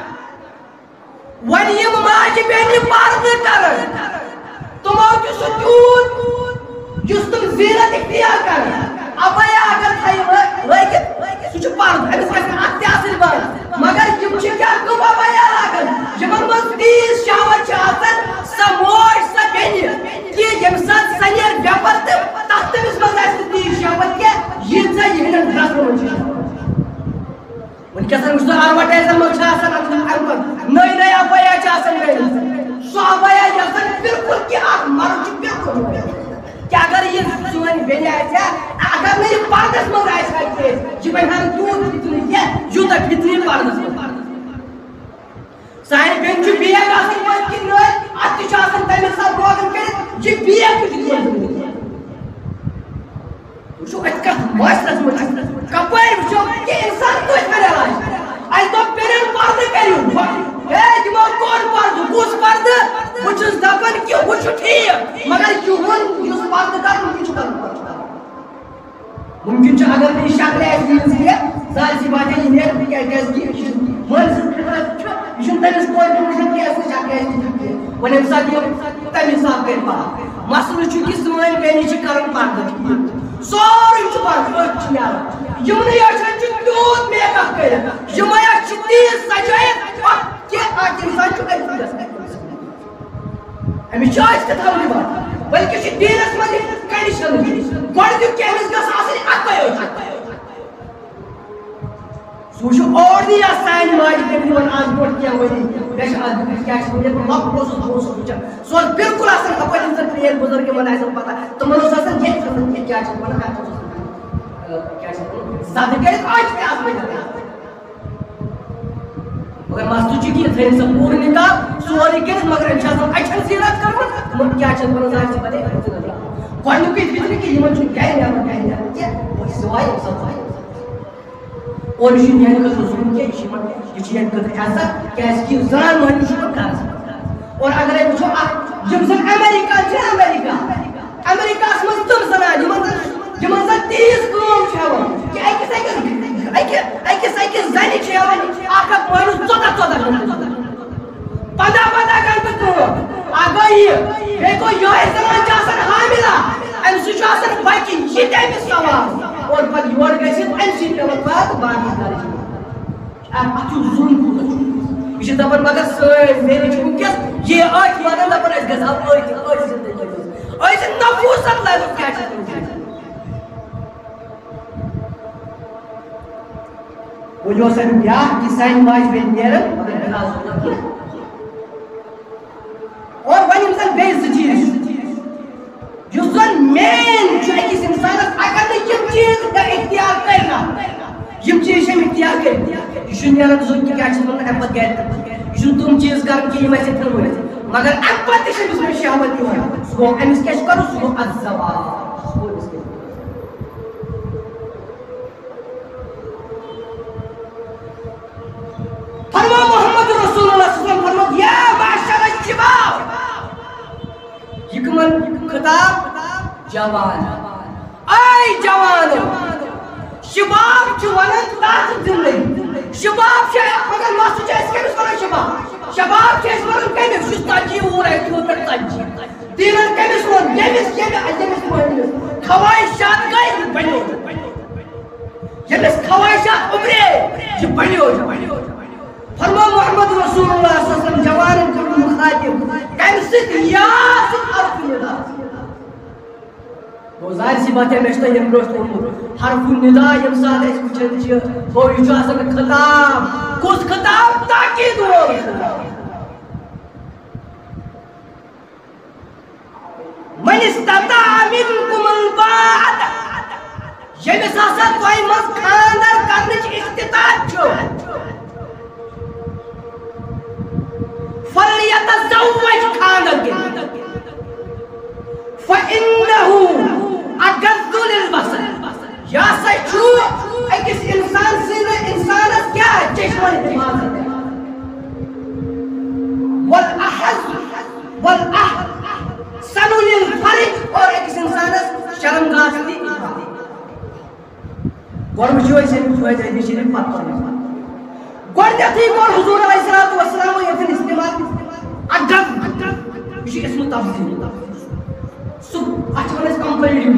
وۄنۍ یِم ماجہِ بیٚنہِ پردٕ کران تِمو تہِ سُہ تیوٗت یُس تِم زیٖنت اختیار کرن ابیا اگر تھایہِ لٲگِتھ سُہ چھُ پردٕ أمِس گژھِ نہٕ اَتھ تہِ آسٕنۍ بنٛد مگر یِم چھِ کیٛاہ کٕم ابیا لاگان یِمن منٛز تیٖژ شہوت چھِ آسان سۄ موج سۄ بیٚنہِ کہِ ییٚمہِ ساتہٕ سۄ نیرِ بٮ۪پر تہٕ تتھ تٔمِس منٛز آسہِ نہٕ تیٖژ شہوت کینٛہہ ییٖژاہ یِہنٛدٮ۪ن ڈرٛسن منٛز چھِ وٕنکٮ۪س وٕچھ ژٕ ایڈوَٹایزن منٛز چھِ آسان اَمہِ پتہٕ نٔے نٔے ابیا چھِ آسان گٔمٕتۍ سُہ ابیا یۄس زن بالکل کہِ اکھ مرد چھُ بالکل کہ اگر یہ سٲنۍ بیٚنہِ آسہِ ہا اگر نہٕ یہِ پردس منٛز آسہِ ہا کینٛہہ یہِ بنہِ ہا نہٕ تیوٗت فِطری کینٛہہ یوٗتاہ فِطری پردس منٛز سانہِ بیٚنہِ چھُ بیگ آسان پٔتۍ کِنۍ نٔرۍ اتھ تہِ چھُ آسان تمے ساتہٕ روغن کٔرِتھ یہِ بیگ تہِ چھُ وٕچھو أسۍ کتھ معاشرس منٛز چھِ کپٲرۍ وٕچھو کہِ انسان کٲنٛسہِ کرِ علاج اَسہِ دوٚپ پِرِن پردٕ کٔرِو ہے تِمو کوٚر پردٕ کُس پردٕ بہٕ چھُس دپان کہِ ہُہ چھُ ٹھیٖک مگر یِہُنٛد یُس پردٕ کرُن یہِ چھُ کرُن مُمکِن چھُ اگر نہٕ یہِ شکلہِ آسہِ یِہٕنٛز کینٛہہ ظٲہِر سی بات ہے یہِ نیرِ کیازِ کہِ یہِ چھُ مٲلۍ سٕنٛز فِطرت چھُ یہِ چھُنہٕ تٔمِس کورِ کُن وٕچھان کینٛہہ سُہ شکلہِ آسہِ کینٛہہ وۄنۍ ییٚمہِ ساتہٕ یِم تمہِ حساب کٔرۍ پَتہٕ مسلہٕ چھُ کہِ سٲنۍ بیٚنہِ چھِ کران پردٕ سورُے چھُ پردٕ أتھۍ چھُ نیران یِمنٕے أچھن چھُ تیوٗت میک اپ کٔرِتھ یِمے اَتھ چھِ تیٖژ سجٲیِتھ کہِ اکھ اِنسان چھُ کَتہِ گژھان أمِس چھِ أچھ تہِ تھاوٕنۍ بنٛد بٔلکہِ چھِ دیٖنس منٛز یہِ کنڈِشن گۄڈٕنیُک کہِ أمِس گژھِ آسٕنۍ اَکٕے أچھ سُہ وٕچھو اور یہِ سانہِ ماجہِ بیٚنہِ دِوان آز برونٛٹھ کینٛہہ ؤری مےٚ چھِ آز کیٛاہ چھِ وَنان بہٕ لۄکُٹ اوسُس بہٕ اوسُس وٕچھان سُہ اوس بالکل آسان ہُپٲرۍ یِم زن پرٛٲنۍ بُزرگ یِمن آسان پتہ تِمن اوس آسان ییٚتہِ کھسان یہِ کیٛاہ چھِ وَنان اَتھ اوس کیٛاہ چھِ وَنان زدٕ کٔرِتھ أچھ تہِ آسان مگر مسلہٕ چھُ کہِ یہِ تھٲیِن سۄ پوٗرٕ نِقاب سورُے کٔرِتھ مگر أمِس چھِ آسان أچھن زیٖنت کٔرمٕژ تِمن کیٛاہ چھِ وَنان ظٲہِر سی بات ہے گۄڈنیُکُے فِطرِ کہِ یِمن چھُنہٕ گرِ نیرُن گرِ نیرُن کینٛہہ سِوایے ییٚمہِ ساتہٕ وایہِ اور یہِ چھُنہٕ میانہِ خٲطرٕ ظُلم کینٛہہ یہِ چھِ یِمن یہِ چھِ ییٚتہِ خٲطرٕ عزت کیازِ کہِ زنان مٔہنیو چھُ یِمن قرض اور اگرے وٕچھو اکھ یِم زن امیرِکا چھِ امیرِکا امیرِکاہس منٛز تِم زنانہٕ یِمن زن یِمن زن تیٖژ کٲم چھِ ہٮ۪وان کہِ أکِس أکِس اکہِ أکِس أکِس زنہِ چھِ ہٮ۪وان اکھ اکھ مٔہنیوٗ ژۄداہ ژۄداہ گنٹہٕ پنداہ پنداہ گنٹہٕ کٲم اکھ گوٚو یہِ بیٚیہِ گوٚو یِہوٚے زنان چھِ آسان حامِلہ أمِس سۭتۍ چھُ آسان بچہِ یہِ تہِ أمِس سوال اور پتہٕ یورٕ گژھِتھ اَمہِ سۭتۍ پیٚوان پتہٕ باقٕے کرٕنۍ اَتھ چھُ ظُلم کوٗتاہ چھُ یہِ چھِ دپان مگر سٲنۍ بیٚنہِ چھِ وٕنکٮ۪س یہِ أتھۍ وَنان دپان أسۍ گژھٕ ہاو أتھۍ أتھۍ زندگی منٛز أسۍ نفوٗست لایف کیٛاہ چھِ وۄنۍ اوس اَمیُک بیٛاکھ کہِ سانہِ ماجہِ بیٚنہِ نیران مگر بِلا ضروٗرت کینٛہہ اور وۄنۍ یِم زن بیٚیہِ زٕ چیٖز چھِ یُس زن مین چھُ أکِس اِنسانس اگر نہٕ یِم چیٖز اختیار کرِ نا یِم چیٖز چھِ أمۍ اختیار کٔرِتھ یہِ چھُنہٕ نیران ضروٗرت کہِ کیٛاہ چھِ وَنان اَمہِ پتہٕ گرِ یہِ چھُنہٕ تِم چیٖز کران کہِ یِم اَسہِ ییٚتٮ۪ن ؤنۍ مگر اَمہِ پتہٕ تہِ چھِ أمِس منٛز شہوت یِوان سُہ گوٚو أمِس کیٛاہ چھُ کرُن سُہ گوٚو الزواج فرماو محمد رسول اللہ صلی اللہ علیہ وسلم فرماو یا معشر الشباب یہ کمن خطاب جوان جوان شباب ونان تات دل شباب مگر مسجد کمس ونان شباب شباب ونان کمس تجی وور پہ تجی دینا کمس ون یمس یمس خواہشات گئی بنو یمس خواہشات ابرے یہ بنو فرما محمد رسول اللہ صلی اللہ علیہ وسلم جوان کر مخاطب کمس یا حرف ندا وہ ظاہر سی بات ہے میں یہ برسٹ حرف ندا یم ساتھ اس وچھن چھ وہ یہ اصل خطاب کس خطاب تاکید وول من استطاع منكم الباءة یمس ہسا تۄہہِ منٛز خانٛدر کرنٕچ استطاعت چھُ فلیتزوج خانٛدر کٔرِتھ فإنه أغض للبصر یا سا چھُ أکِس اِنسان سٕنٛدِ اِنسانس کیٛاہ چشمن حفاظت والأحظ والأحسن للفرج اور أکِس اِنسانس شرمگاہ سٕنٛدِ گۄڈٕ وٕچھو أسۍ اَمیُک فٲیدٕ حدیٖث شریٖف پتہٕ پرو گۄڈٕنیٚتھٕے کوٚر حضوٗر علیہ الصلوٰۃ والسلام ییٚتٮ۪ن استعمال اغض یہِ چھُ اسمُ تفضیٖل سُہ اَتھ چھِ وَنان أسۍ کمپیریٹِو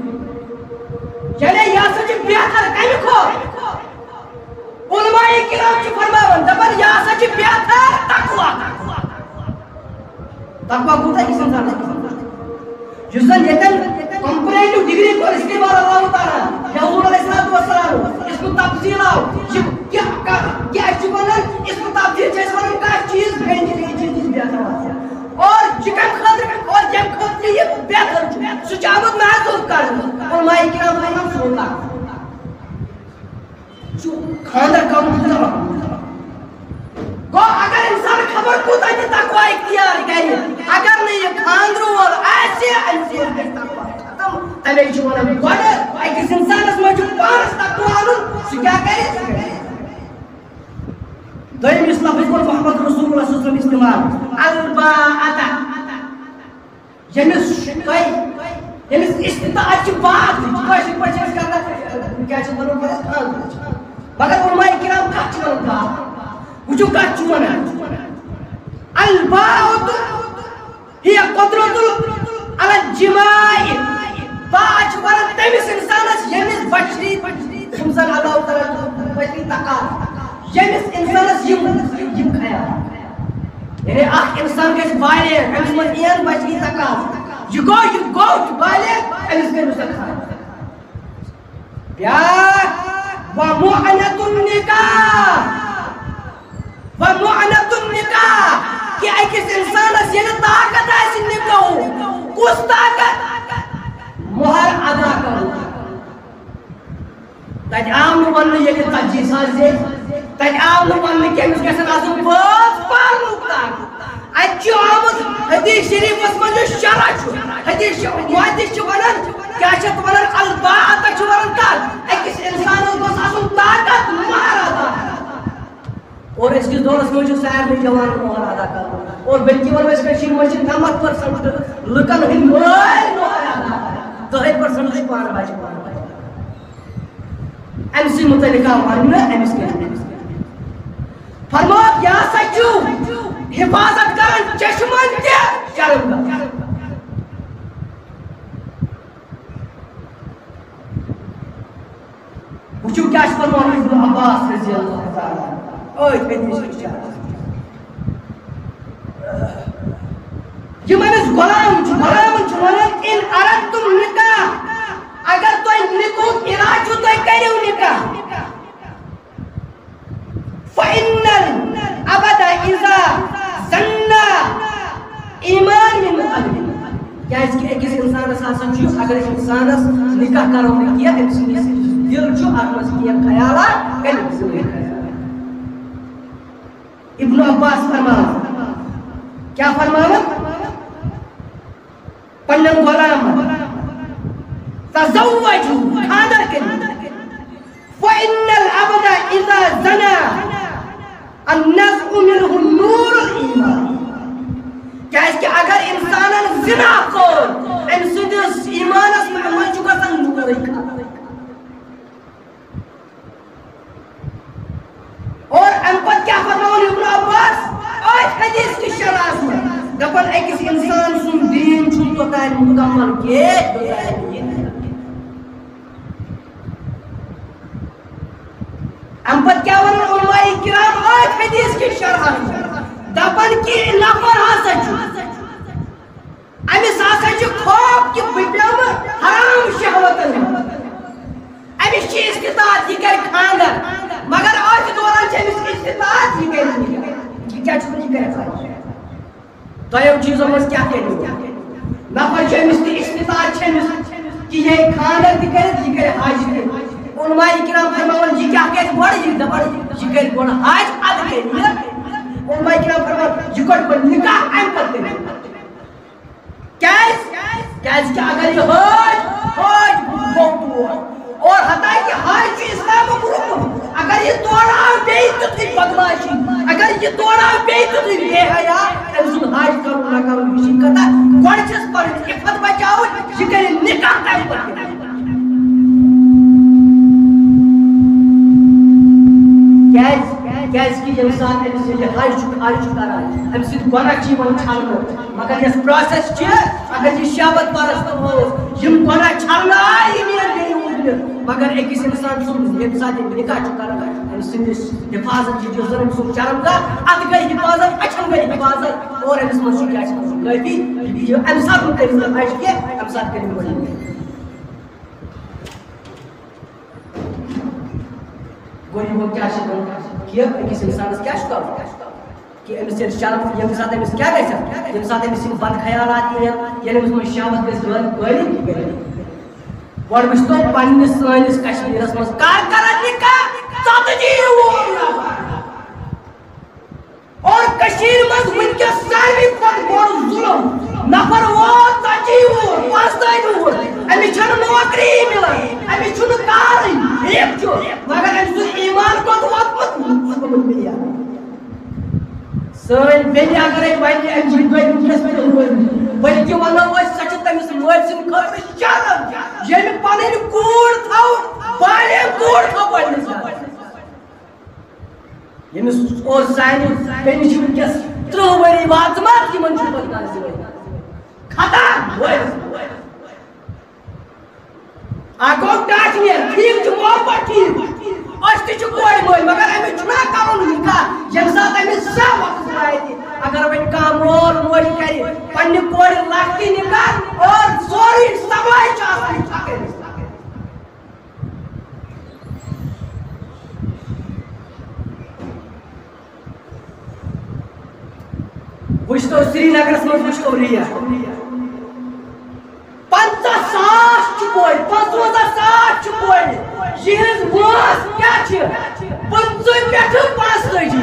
یعنی یہِ ہسا چھُ بہتر کمہِ کھۄتہٕ علماء کرام چھِ فرماوان دپان یہِ ہسا چھُ بہتر تقوا تقوا کوٗتاہ أکِس اِنسانس یُس زن ییٚتٮ۪ن کمپیریٹِو ڈگری کوٚر استعمال اللہ تعالیٰ یا حضوٗر علیہ الصلوٰۃ والسلام اسمُ تفضیٖل آو یہِ کیٛاہ کیٛاہ چھِ وَنان اسمُ تفضیٖل چھِ أسۍ وَنان کانٛہہ چیٖز بیٚیہِ چیٖز یہِ چیٖز بہتر آسہِ اور یہ کم خاطر اور جم خاطر یہ بہتر چھُ سُہ چھُ آمُت محسوس کرنہٕ علماء کرام وَنان سوتا چھُ خانٛدر کرُن کوٗتاہ گوٚو اگر اِنسان خبر کوٗتاہ تہِ تقوا اختیار کرِ اگر نہٕ یہِ خانٛدر وول آسہِ أمۍ سُنٛد گژھِ تقوا ختم تَمے چھُ وَنان گۄڈٕ أکِس اِنسانس منٛز چھُ پانس تقوا اَنُن سُہ کیٛاہ کرِ سُہ کرِ دوٚیِم یُس لفظ کوٚر محمد رسول اللہ صلی اللہ علیہ وسلم استعمال الباءة یمس تۄہہِ یمس استطاعت چھِ باعت کٲشِر پٲٹھۍ چھِ أسۍ کران کیٛاہ چھِ وَنان خانٛدرٕچ مگر علماء کرام کتھ چھِ وَنان باعت وٕچھِو کتھ چھُ وَنان الباءة هي قدرة على الجماع باعت چھِ وَنان تٔمِس اِنسانس ییٚمِس بشری یِم زن اللہ تعالیٰ بشری تقاضہٕ ییٚمِس اِنسانس یِم یِم خیال یعنی اکھ اِنسان گژھِ بالغ أمِس منٛز یِن بشری تقاضہٕ یہِ گوٚو یہِ گوٚو بالغ أمِس کٔرِو سا خانٛدر بیٛاکھ ومعنة النکاح ومعنة النکاح کہِ أکِس اِنسانس ییٚلہِ طاقت آسہِ نِکاحُک کُس طاقت مہر ادا کرُن تَتہِ آو نہٕ وَننہٕ ییٚلہِ ژتجی ساس زینہِ تَتہِ آو نہٕ وَننہٕ کہِ أمِس گژھن آسُن پانٛژھ پالنُک طاقت اَتہِ چھُ آمُت حدیٖث شریٖفس منٛز یُس شرح چھُ حدیٖث محدِث چھِ وَنان کیٛاہ چھِ اَتھ وَنان الباعة چھِ وَنان تتھ أکِس اِنسانس گوٚژھ آسُن طاقت مہر ادا اور أزکِس دورس منٛز چھُ سارنٕے جوانن مہر ادا کرُن اور بٔلکہِ وَنو أسۍ کٔشیٖرِ منٛز چھِ نمتھ پٔرسنٹ لُکن ہٕنٛدۍ مٲلۍ مہر ادا کران دہے پٔرسنٹ چھِ پانہٕ بچہِ پانہٕ أمۍ سٕے مُتعلِق آو وَننہٕ أمِس کیٛاہ فرموو یہِ ہسا چھُ حفاظت کران چشمن تہِ شرمگاہ وٕچھِو کیٛاہ چھُ فرماوان ابن عباس رضی اللہ تعالیٰ أتھۍ حدیٖثٕچ چرچ یِم أمِس غلام چھُ غلامن چھُ وَنان اِن اردتم نکاح اگر تۄہہِ نِکاحُک اِرادٕ چھُو تُہۍ کٔرِو نِکاح فإن الأبد إذا زنا إيمان من قلبه کیٛازِ کہِ أکِس اِنسانس آسان چھُ اگر اِنسانس نِکاح کرو نہٕ کینٛہہ أمۍ سٕنٛدِس دِل چھُ اَتھ منٛز کینٛہہ خیالات کٔرِتھ ابن عباس فرماوان کیٛاہ فرماوان پننٮ۪ن غلامن تزوجوا خانٛدر کٔرِو فإن العبد إذا زنا النزع منه نور الإيمان کیٛازِ کہِ اگر اِنسانن زِنا کوٚر أمۍ سٕنٛدِس ایٖمانس منٛز چھُ گژھان نوٗرٕے ختم دپان أکِس اِنسان سُنٛد دیٖن چھُنہٕ توٚتانۍ مُکمل کینٛہہ یوٚتانۍ یہِ اَمہِ پتہٕ کیٛاہ وَنان علماء کرام أتھۍ حدیٖث کِس شرحس دپان کہِ نفر ہسا چھُ أمِس ہسا چھُ خوف کہِ بہٕ پیٚمہٕ حرام شہوتن منٛز أمِس چھِ استطاعت یہِ کرِ خانٛدر مگر أتھۍ دوران چھِ أمِس استطاعت یہِ کرِ یہِ کیٛاہ چھُ یہِ کرِ خرچ دۄیو چیٖزو منٛز کیٛاہ کرِ نفر چھُ أمِس تہِ استطاعت چھِ أمِس کہِ یہِ ہیٚکہِ خانٛدر تہِ کٔرِتھ یہِ کرِ حج تہِ علماء کرام فرماوان یہِ کیٛاہ کرِ گۄڈٕ یہِ دپان یہِ کرِ گۄڈٕ حج اَدٕ کرِ یہِ علماء کرام فرماوان یہِ کَرِ گۄڈٕ نِکاح اَمہِ پتہٕ کٔرِتھ کیٛازِ کیٛازِ کہِ اگر یہِ حج حج گوٚو تور اور حتاکہِ حج چھُ اِسلامُک رُکُن اگر یہِ تورٕ آو بیٚیہِ تِتھُے بدماشی اگر یہِ تورٕ آو بیٚیہِ تِتھُے بے حیا أمۍ سُنٛد حج کرُن نہ کرُن یہِ چھِ کتھا گۄڈٕ چھَس پنٕنۍ عِفت بچاوٕنۍ یہِ کرِ نِکاح تَمہِ پتہٕ کیٛازِ کیٛازِکہِ ییٚمہِ ساتہٕ أمِس ییٚلہِ حج چھُ حج چھُ کران اَمہِ سۭتۍ گۄناہ چھِ یِوان چھلنہٕ مگر یۄس پرٛاسٮ۪س چھِ اگر یہِ شہوت پرست اوس یِم گۄناہ چھلنہٕ آے یہِ نیرِ بیٚیہِ اوٗرۍ مگر أکِس اِنسان سُنٛد ییٚمہِ ساتہٕ یہِ نِکاح چھُ کران أمۍ سٕنٛدِس حفاظت چھِ یُس زن أمۍ سُنٛد چرم گاہ اَتھ گٔے حفاظت أچھن گٔے حفاظت اور أمِس منٛز چھُ کیٛاہ چھِ کٲفی یہِ اَمہِ ساتہٕ نہٕ کٔرِو نہٕ حج کینٛہہ اَمہِ ساتہٕ کٔرِو گۄڈٕ گوٚو یِمو کیٛاہ چھِ کران کہ أکِس اِنسانس کیٛاہ چھُ کرُن کہ أمِس ییٚلہِ شرم ییٚمہِ ساتہٕ أمِس کیٛاہ گژھِ ییٚمہِ ساتہٕ أمِس یِم بد خیالات یِن ییٚلہِ أمِس منٛز شہوت گژھِ غٲلب یہِ کرِ گۄڈٕ وٕچھتو پننِس سٲنِس کشمیٖرس منٛز کر کران نِکاح ژتجی وُہُر نفر اور کٔشیٖرِ منٛز وٕنکیٚس ساروی کھۄتہٕ بوٚڑ ظُلم نفر ووت ژتجی وُہُر پانٛژتٲجی وُہُر أمِس چھنہٕ نوکری مِلان أمِس چھُنہٕ کارٕے ٹھیٖک چھُ مگر أمۍ سُنٛد ایٖمان کوٚت ووتمُت سٲنۍ بیٚنہِ اگرے وَنہِ أمۍ چھِ وٕنکیٚس بٔلکہِ وَنو أسۍ سۄ چھِ تٔمِس مٲلۍ سٕنٛدِ خٲطرٕ شرم ییٚلہِ پنٕنۍ کوٗر تھاو بالغ کوٗر تھاو پننِس ییٚمِس اور سانہِ بیٚنہِ چھِ وٕنکیٚس تٕرٛہ ؤری واتمژ یِمن چھُ پتہٕ کانٛہہ زِوَے ختم اکھ گوٚو ٹاٹھنیر ٹھیٖک چھُ محبت ٹھیٖک أسۍ تہِ چھِ کورِ مٲلۍ مگر أمِس چھُنہ کرُن نِکاح ییٚمہِ ساتہٕ أمِس زانٛہہ وقت واتہِ اگر وۄنۍ کانٛہہ مول موج کرِ پننہِ کورِ لۄکٹہِ نِکاح اور سورُے سماج چھُ آسان چھکٕنۍ وٕچھتو سرینگرس منٛز وٕچھتو ریٹ پنژاہ ساس چھِ کورِ پانٛژوَنٛزاہ ساس چھِ کورِ یِہٕنٛز وٲنٛس کیٛاہ چھِ پٕنٛژٕ پٮ۪ٹھٕ پانٛژتٲجی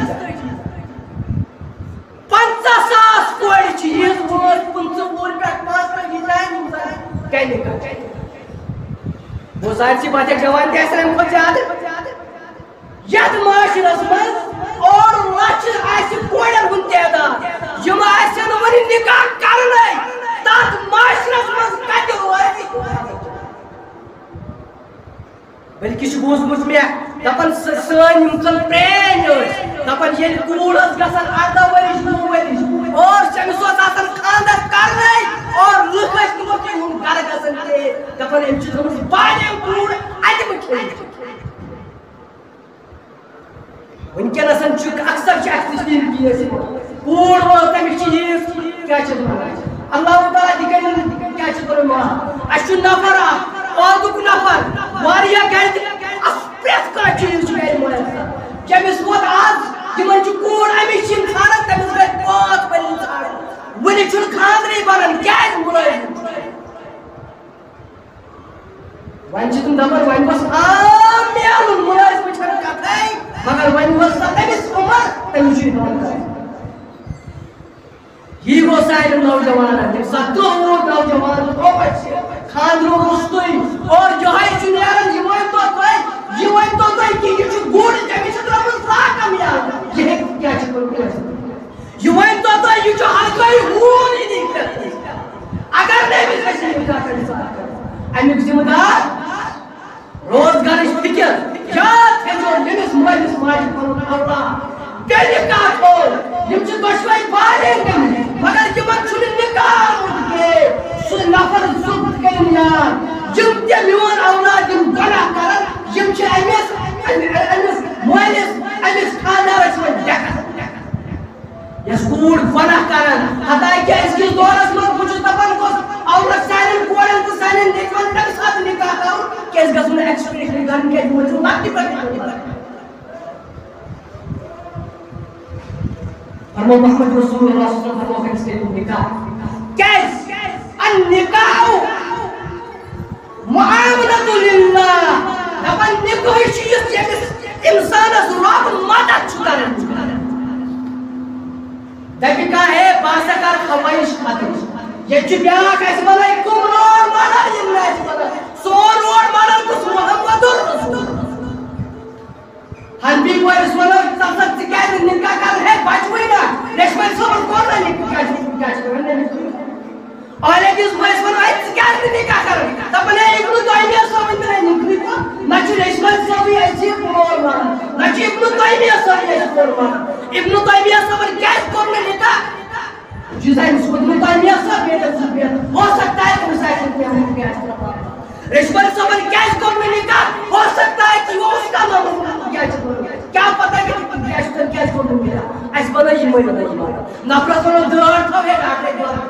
پنژاہ ساس کورِ چھِ یِہٕنٛز وٲنٛس پٕنٛژٕ وُہُر پٮ۪ٹھ پانٛژتٲجی تانۍ یِم زن کَرِ نِکاح گوٚو سارسی بات جوان تہِ آسن اَمہِ کھۄتہٕ زیادٕ یتھ معاشرس منٛز اور لچھ آسہِ کورٮ۪ن ہُنٛد تعداد یِم آسن وُنہِ نِکاح کرنے تتھ معاشرس منٛز کتہِ روزِ بلکہِ چھُ بوٗزمُت مےٚ دپان سٲنۍ یِم زن پرٛٲنۍ ٲسۍ دپان ییٚلہِ کوٗر ٲس گژھان ارداہ ؤرِش وُہ ؤرِش اور أمِس اوس آسان خانٛدر کرنے اور لُکھ ٲسۍ نہٕ وۄنۍ یِہُنٛد گرٕ گژھان کِہیٖنۍ دپان أمۍ چھِ تھٲومٕژ بالغ کوٗر اَتہِ وٕچھِتھ وٕنکیٚنس چھُ اکثر چھِ اَسہِ نِش یِم کیس کوٗر وٲژ أمِس چھِ ییٖژ کیٛاہ چھِ وَنان اللہ تعالیٰ تہِ کٔرِنۍ کیٛاہ چھِ کرُن معاف اَسہِ چھُ نفر اکھ عٲدُک نفر واریاہ گرِ پرٛٮ۪تھ کانٛہہ چیٖز چھُ گرِ مۄیسر ییٚمِس ووت آز یِمن چھِ کوٗر أمِس چھِ ژھانڈان تٔمِس گٔے پانٛژھ ؤری ژھانڈان وُنہِ چھُنہٕ خانٛدرٕے بنان کیٛازِ مُلٲزِم وۄنۍ چھِ تِم دپان وۄنۍ گوٚژھ عام میلُن مُلٲزِمٕچ چھنہٕ کتھے مگر وۄنۍ وٲژ سۄ تٔمِس عُمر تٔمِس چھُ کٲم کرٕنۍ یی گوٚو سانٮ۪ن نوجوانن ییٚمہِ ساتہٕ تٕرٛہ وُہُر نوجوان تھوٚو اَسہِ خانٛدرٕ روٚستُے اور یِہوٚے چھُ نیران یہِ ؤنۍتو تُہۍ یہِ ؤنۍتو تُہۍ کہِ یہِ چھُ گُر تٔمِس چھِ ترٛٲومٕژ لاکم یاد یہِ ہیٚکہِ کیٛاہ چھِ کوٚرمُت یہِ ؤنۍتو تُہۍ یہِ چھُ ہرکٲنۍ ہوٗن یہِ اگر نہٕ أمِس گژھِ نِکاح کٔرِتھ اَمیُک ذِمہٕ دار روزگارٕچ فِکر یاد تھٲیزیو ییٚمِس مٲلِس ماجہِ پنُن اولاد کیا نکاح ہو یم چھ دشوئی باریں گئے مگر یمن چھن نکاح کے سو نفر زبط کرن یاد یم تے میون اولاد یم گناہ کرن یم چھ امس امس مولس امس خاندارس من ڈکن یس کوڑ گناہ کرن حتا کہ اس کس دورس من کچھ دپن گوس عورت سانن کوڑن تو سانن نیچون تم ساتھ نکاح کرن کیس گژھن ایکسپیکٹ کرن کہ مجھے مت پتہ فرمو محمد رسول اللہ صلی اللہ علیہ وسلم کے نکاح کیس النکاح معاملۃ للہ دپن نکاح چیز یمس انسانس رب مدد چھ کرن دپکا ہے باسا کر خواہش ختم یہ چھ بیاکھ اس بلے کم رول ماڈل یم اس بلے سون رول ماڈل کس محمد رسول ہن بھی کوئی اس بلے سب سے کیا نکاح کر ہے بچوئی نا ریشمن صبر کون نہ نکاح کیا کرنے اور ایک اس بلے بلے اس کیا نکاح کر تب نے ابن تیمیہ صاحب نے نکلی کو نہ چھ ریشمن صاحب ایسی رول ماڈل نہ چھ ابن تیمیہ صاحب ایسی رول ماڈل ابن تیمیہ صاحب کیا کرنے نکاح جزائن ابن تیمیہ صاحب یہ ہو سکتا ہے کہ مسائل میں ہم کیا اس طرح رشوت صاحب کیا اس کرنے نکاح ہو سکتا ہے کہ وہ اس کا نام کیا چھ کیا پتہ کہ کیا اس کیا اس کرنے نکاح اس بنا یہ میں نہیں نفرت کو دار تھا ہے ڈاکٹر دار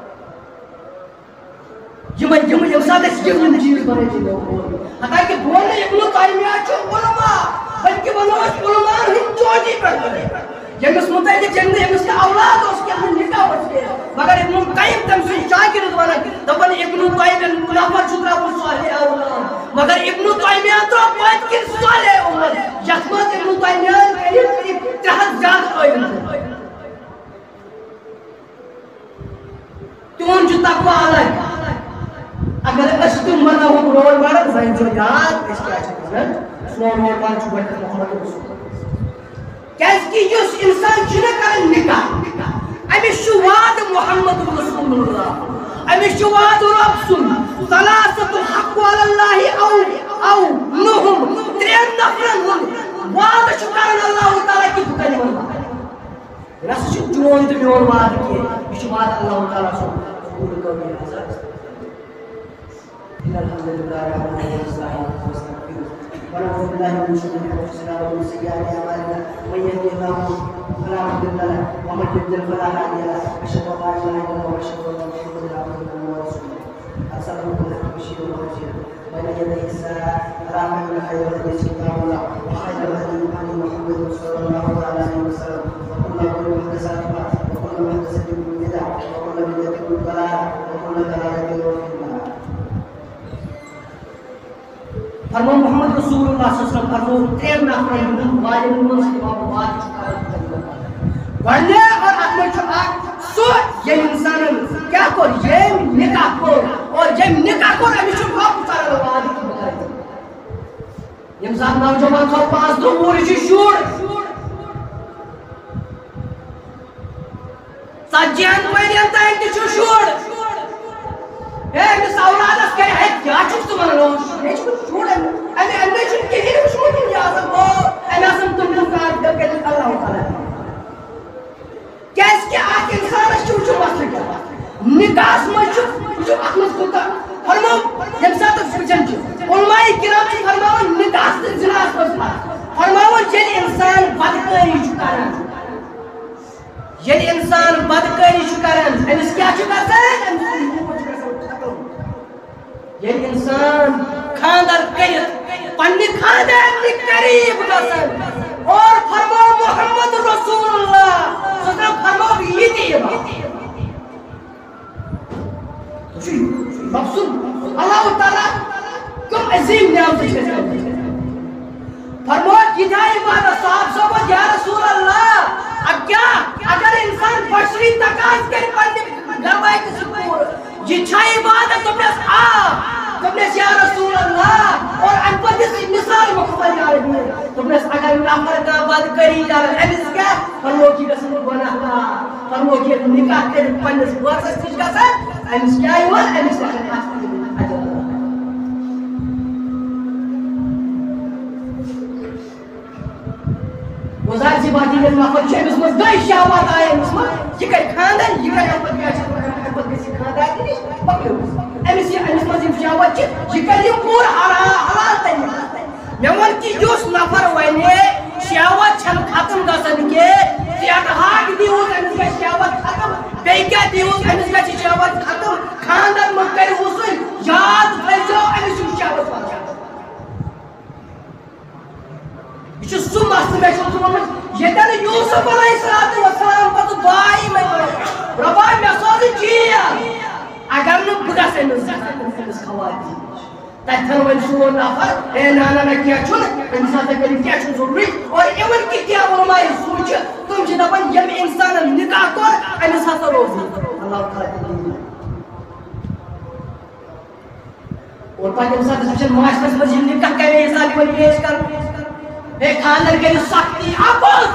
یہ میں یہ میں ساتھ اس کے من چیز بنے تھے ہتا کہ بولنے ابن تیمیہ چھ علماء بلکہ وہ علماء ہن چوٹی پر بنے یمس متعلق جن یمس کے اولاد اس کے من نکاح ہو گیا مگر ابن قیم تم سے شاگرد والا دپن ابن قیم نفر چھترا وہ صالح اولاد مگر ابن تیمیہ تو بہت کن صالح اولاد یسمت ابن تیمیہ قریب قریب تہت زیادہ علم تون جو تقوی الگ اگر اس تم منا ہو رول ماڈل زین جو یاد اس کیا چھ سون رول ماڈل چھ بہت محمد رسول کیس کی جس انسان چھنا کرن نکاح امی شواد محمد رسول اللہ امی شواد رب سن ثلاثت الحق علی اللہ او او نهم ترین نفرن ہن وعد شکرن اللہ تعالی کی بکنی اللہ رس چھ جون تو میور وعد کی یہ وعد اللہ تعالی سن قبول کرے الحمد للہ رب العالمین ونعوذ بالله من شرور انفسنا ومن سيئات اعمالنا من يهده الله فلا مضل له ومن يضلل فلا هادي له اشهد ان لا اله الا الله واشهد ان محمدا عبده ورسوله ارسله بالحق بشيرا ونذيرا بين يدي الساعه رحمه من خير الهدي كتاب الله وخير الهدي هدي محمد صلى الله عليه وسلم وكل امر محدثات وكل محدثه بدعه وكل بدعه ضلاله وكل ضلاله في النار فرمو محمد رسول اللہ صلی اللہ علیہ وسلم فرمو تریم نفر ہن والن من سے باب بات چکا ورنے اور اپنے چھا سو یہ انسان کیا کو یہ نکاح کو اور یہ نکاح کو ابھی چھو باب سارا وعد کی بتائی یم ساتھ نوجوان کو پاس دو موری چھ شور سجان کوئی انتا ہے کہ چھو شور اے مس اولادس کہ ہے کیا چھو تمہارا لوش ہے چھو چھوڑ انے اندے چھن کہ ہی چھو تم یا سب او انا سم تم تم کار دے کہ اللہ تعالی کیس کہ اک انسان چھو چھو مسئلہ کیا نکاح میں چھو جو احمد کو تا فرمو یم ساتھ سوچن چھو علماء کرام چھو فرماو نکاح سے جناس پر فرماو جن انسان بدکاری چھو کران جن انسان بدکاری چھو کران امس کیا چھو کران یہ انسان خاندر کرت پنی خاندر کی قریب گسن اور فرمو محمد رسول اللہ صلی اللہ فرمو یہ دیوا مقصود اللہ تعالی کم عظیم نعمت ہے فرمو یہ عبادت صاحب صاحب یا رسول اللہ اب کیا اگر انسان بشری تقاض کے پنی گھر کے سکور یہ چھا عبادت تم نے آ تم نے یا رسول اللہ اور ان پر جس مثال مقبل جا رہی ہے تم نے اگر نفر کا بد کری جا رہا ہے امس کیا فرمو کی رسم گناہ کا فرمو کی نکاح کے پنس ورسس تج کا سر امس کیا ایمان امس کا وزار سی بات یہ نفر چھِ أمِس منٛز دۄیہِ شہوات آیہِ أمِس منٛز یہِ کَرِ خانٛدر یہِ کَرِ اَمہِ پَتہٕ کیٛاہ چھِ اَمہِ پَتہٕ گژھِ یہِ خانٛدارنہِ نِش مۄکلیو أمِس یہِ أمِس منٛز یِم شہوات چھِ یہِ کَرِ یِم پوٗرٕ حلال طریٖقہٕ مےٚ ووٚن کہِ یُس نفر وَنہِ شہوت چھَنہٕ ختم گژھان کینٛہہ ژیٹہٕ ہاکھ دیٖہوٗس أمِس گژھِ شہوت ختم بیٚیہِ کیٛاہ دیٖہوٗس أمِس گژھِ شہوت ختم خانٛدر منٛز کٔرۍہوٗس یاد تھٲیزیو أمِس چھُنہٕ شہوت وَنان یہ چھُ سُہ مسلہٕ مےٚ چھُ اوسمُت ووٚنمُت ییٚتٮ۪ن یوٗسف علیہ الصلوٰتُ وسلام پتہٕ دعایہِ مےٚ رۄبا مےٚ سوزٕ چیٖز اگر نہٕ بہٕ گژھٕ أمِس أمِس خواتیٖن تتھن وۄنۍ سون نفر اے نہ نہ نہ کینٛہہ چھُنہٕ أمِس ہسا کٔرِو کینٛہہ چھُنہٕ ضروٗری اور اِوٕن کہِ کینٛہہ علماء سُہ چھِ تِم چھِ دپان ییٚمہِ اِنسانن نِکاح کوٚر أمِس ہسا روز اللہ تعالیٰ اور پتہٕ ییٚمہِ ساتہٕ أسۍ وٕچھان معاشرس منٛز یِم نِکاح کمے حساب یِوان پیش کرنہٕ ہے خانٛدر کٔرِو سختی اپوز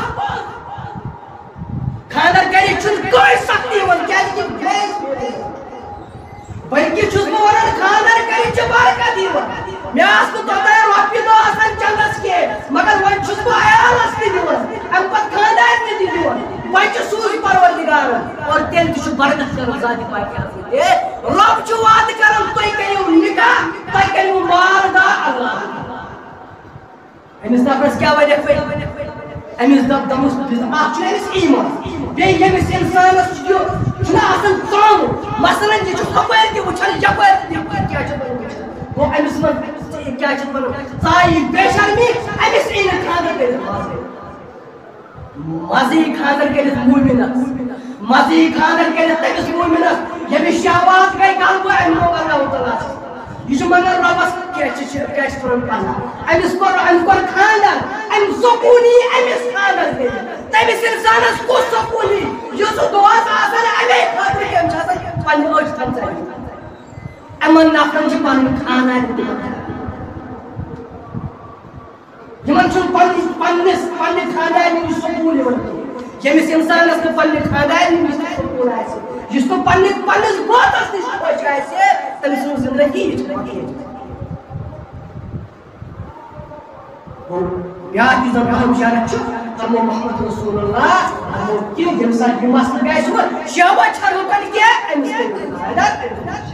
خانٛدر کٔرِتھ چھُنہٕ کٕہۭنۍ سختی یِوان کیٛازِ کہِ بلکہ چھُس بہٕ وَنان خانٛدر کٔرِتھ چھِ برکت یِوان مےٚ آسہٕ نہٕ توٚتام رۄپیہِ دہ آسان چندس کینٛہہ مگر وۄنۍ چھُس بہٕ عیالس تہِ دِوان اَمہِ پتہٕ خانٛدارنہِ تہِ دِوان بچہِ سوٗز پروردگارن اور تیٚلہِ تہِ چھُ برکت کران ذاتِ پاکہِ سۭتۍ رۄب چھُ وعدٕ کران تُہۍ کٔرِو نِکاح تۄہہِ کٔرِو مالدار اللہ أمِس نفرس کیٛاہ وجہ پٲٹھۍ أمِس دپ دپُس اکھ چھُ أمِس ایٖمان بیٚیہِ ییٚمِس اِنسانس چھُ چھُنہ آسان ژامُت مثلاً یہِ چھُ ہُپٲرۍ تہِ وٕچھان یپٲرۍ تہِ یپٲرۍ کیٛاہ چھِ وَنان وٕچھان گوٚو أمِس منٛز کیٛاہ چھِ وَنان ژایہِ بے شرمی أمِس یی نہٕ خانٛدر کٔرِتھ مزٕ یی خانٛدر کٔرِتھ موٗمِنس مزٕ یی خانٛدر کٔرِتھ تٔمِس موٗمِنس ییٚمِس شہوات گٔے غلبہٕ اَمہِ موقعہٕ اللہ تعالیٰ یہ چھُ منگان رۄبس کیٛاہ چھِ کیٛاہ چھِ پَنُن پَنُن أمِس کوٚر أمۍ کوٚر خانٛدر أمۍ سکوٗن یی أمِس خانٛدر کٔرِتھ تٔمِس اِنسانس کُس سکوٗن یی یُس دۄہس آسان اَمے خٲطرٕ أمۍ چھِ آسان پنٕنہِ أچھ تھمژٕ یِمن نفرن چھِ پنٕنۍ خانٛدارنہِ تہِ یِمن چھُنہٕ پنٕنِس پنٕنِس پنٕنہِ خانٛدارنہِ نِش سکوٗن یِوان کینٛہہ ییٚمِس اِنسانس نہٕ پنٕنہِ خانٛدارنہِ نِش سکوٗن آسہِ یُس نہٕ پنٕنِس پنٕنِس بٲژس نِش خۄش آسہِ تٔمۍ سٕنٛز زندگی چھِ بیٛاکھ یُس زن اہم شرط چھُ فرمو محمد رسول اللہ فرمو کہِ ییٚمہِ ساتہٕ یہِ مسلہٕ گژھِ شہوت چھنہٕ لُکن کینٛہہ أمِس کٔرِو خانٛدر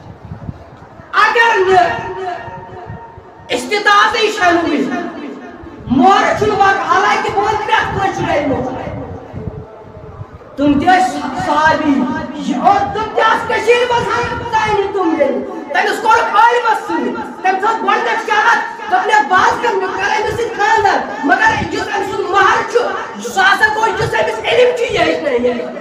اگر نہٕ استطاعتٕے چھنہٕ وٕنہِ مورٕ چھُنہٕ وقت حالانکہِ بہٕ وَنہٕ پرٛٮ۪تھ کٲنٛسہِ چھُ گرِ مول تِم تہِ ٲسۍ صحابی اور تِم تہِ آسہٕ کٔشیٖرِ منٛز زانہِ تِم گٔے تٔمِس کوٚرُکھ عٲلمس سۭتۍ تٔمۍ تھٲو گۄڈٕنیٚتھ شرط دوٚپ مےٚ بہٕ حظ کرٕ مےٚ کر أمِس سۭتۍ خانٛدر مگر یُس أمۍ سُنٛد مہر چھُ سُہ ہسا گوٚو یُس أمِس علم چھُ یہِ ہیٚچھنٲیِتھ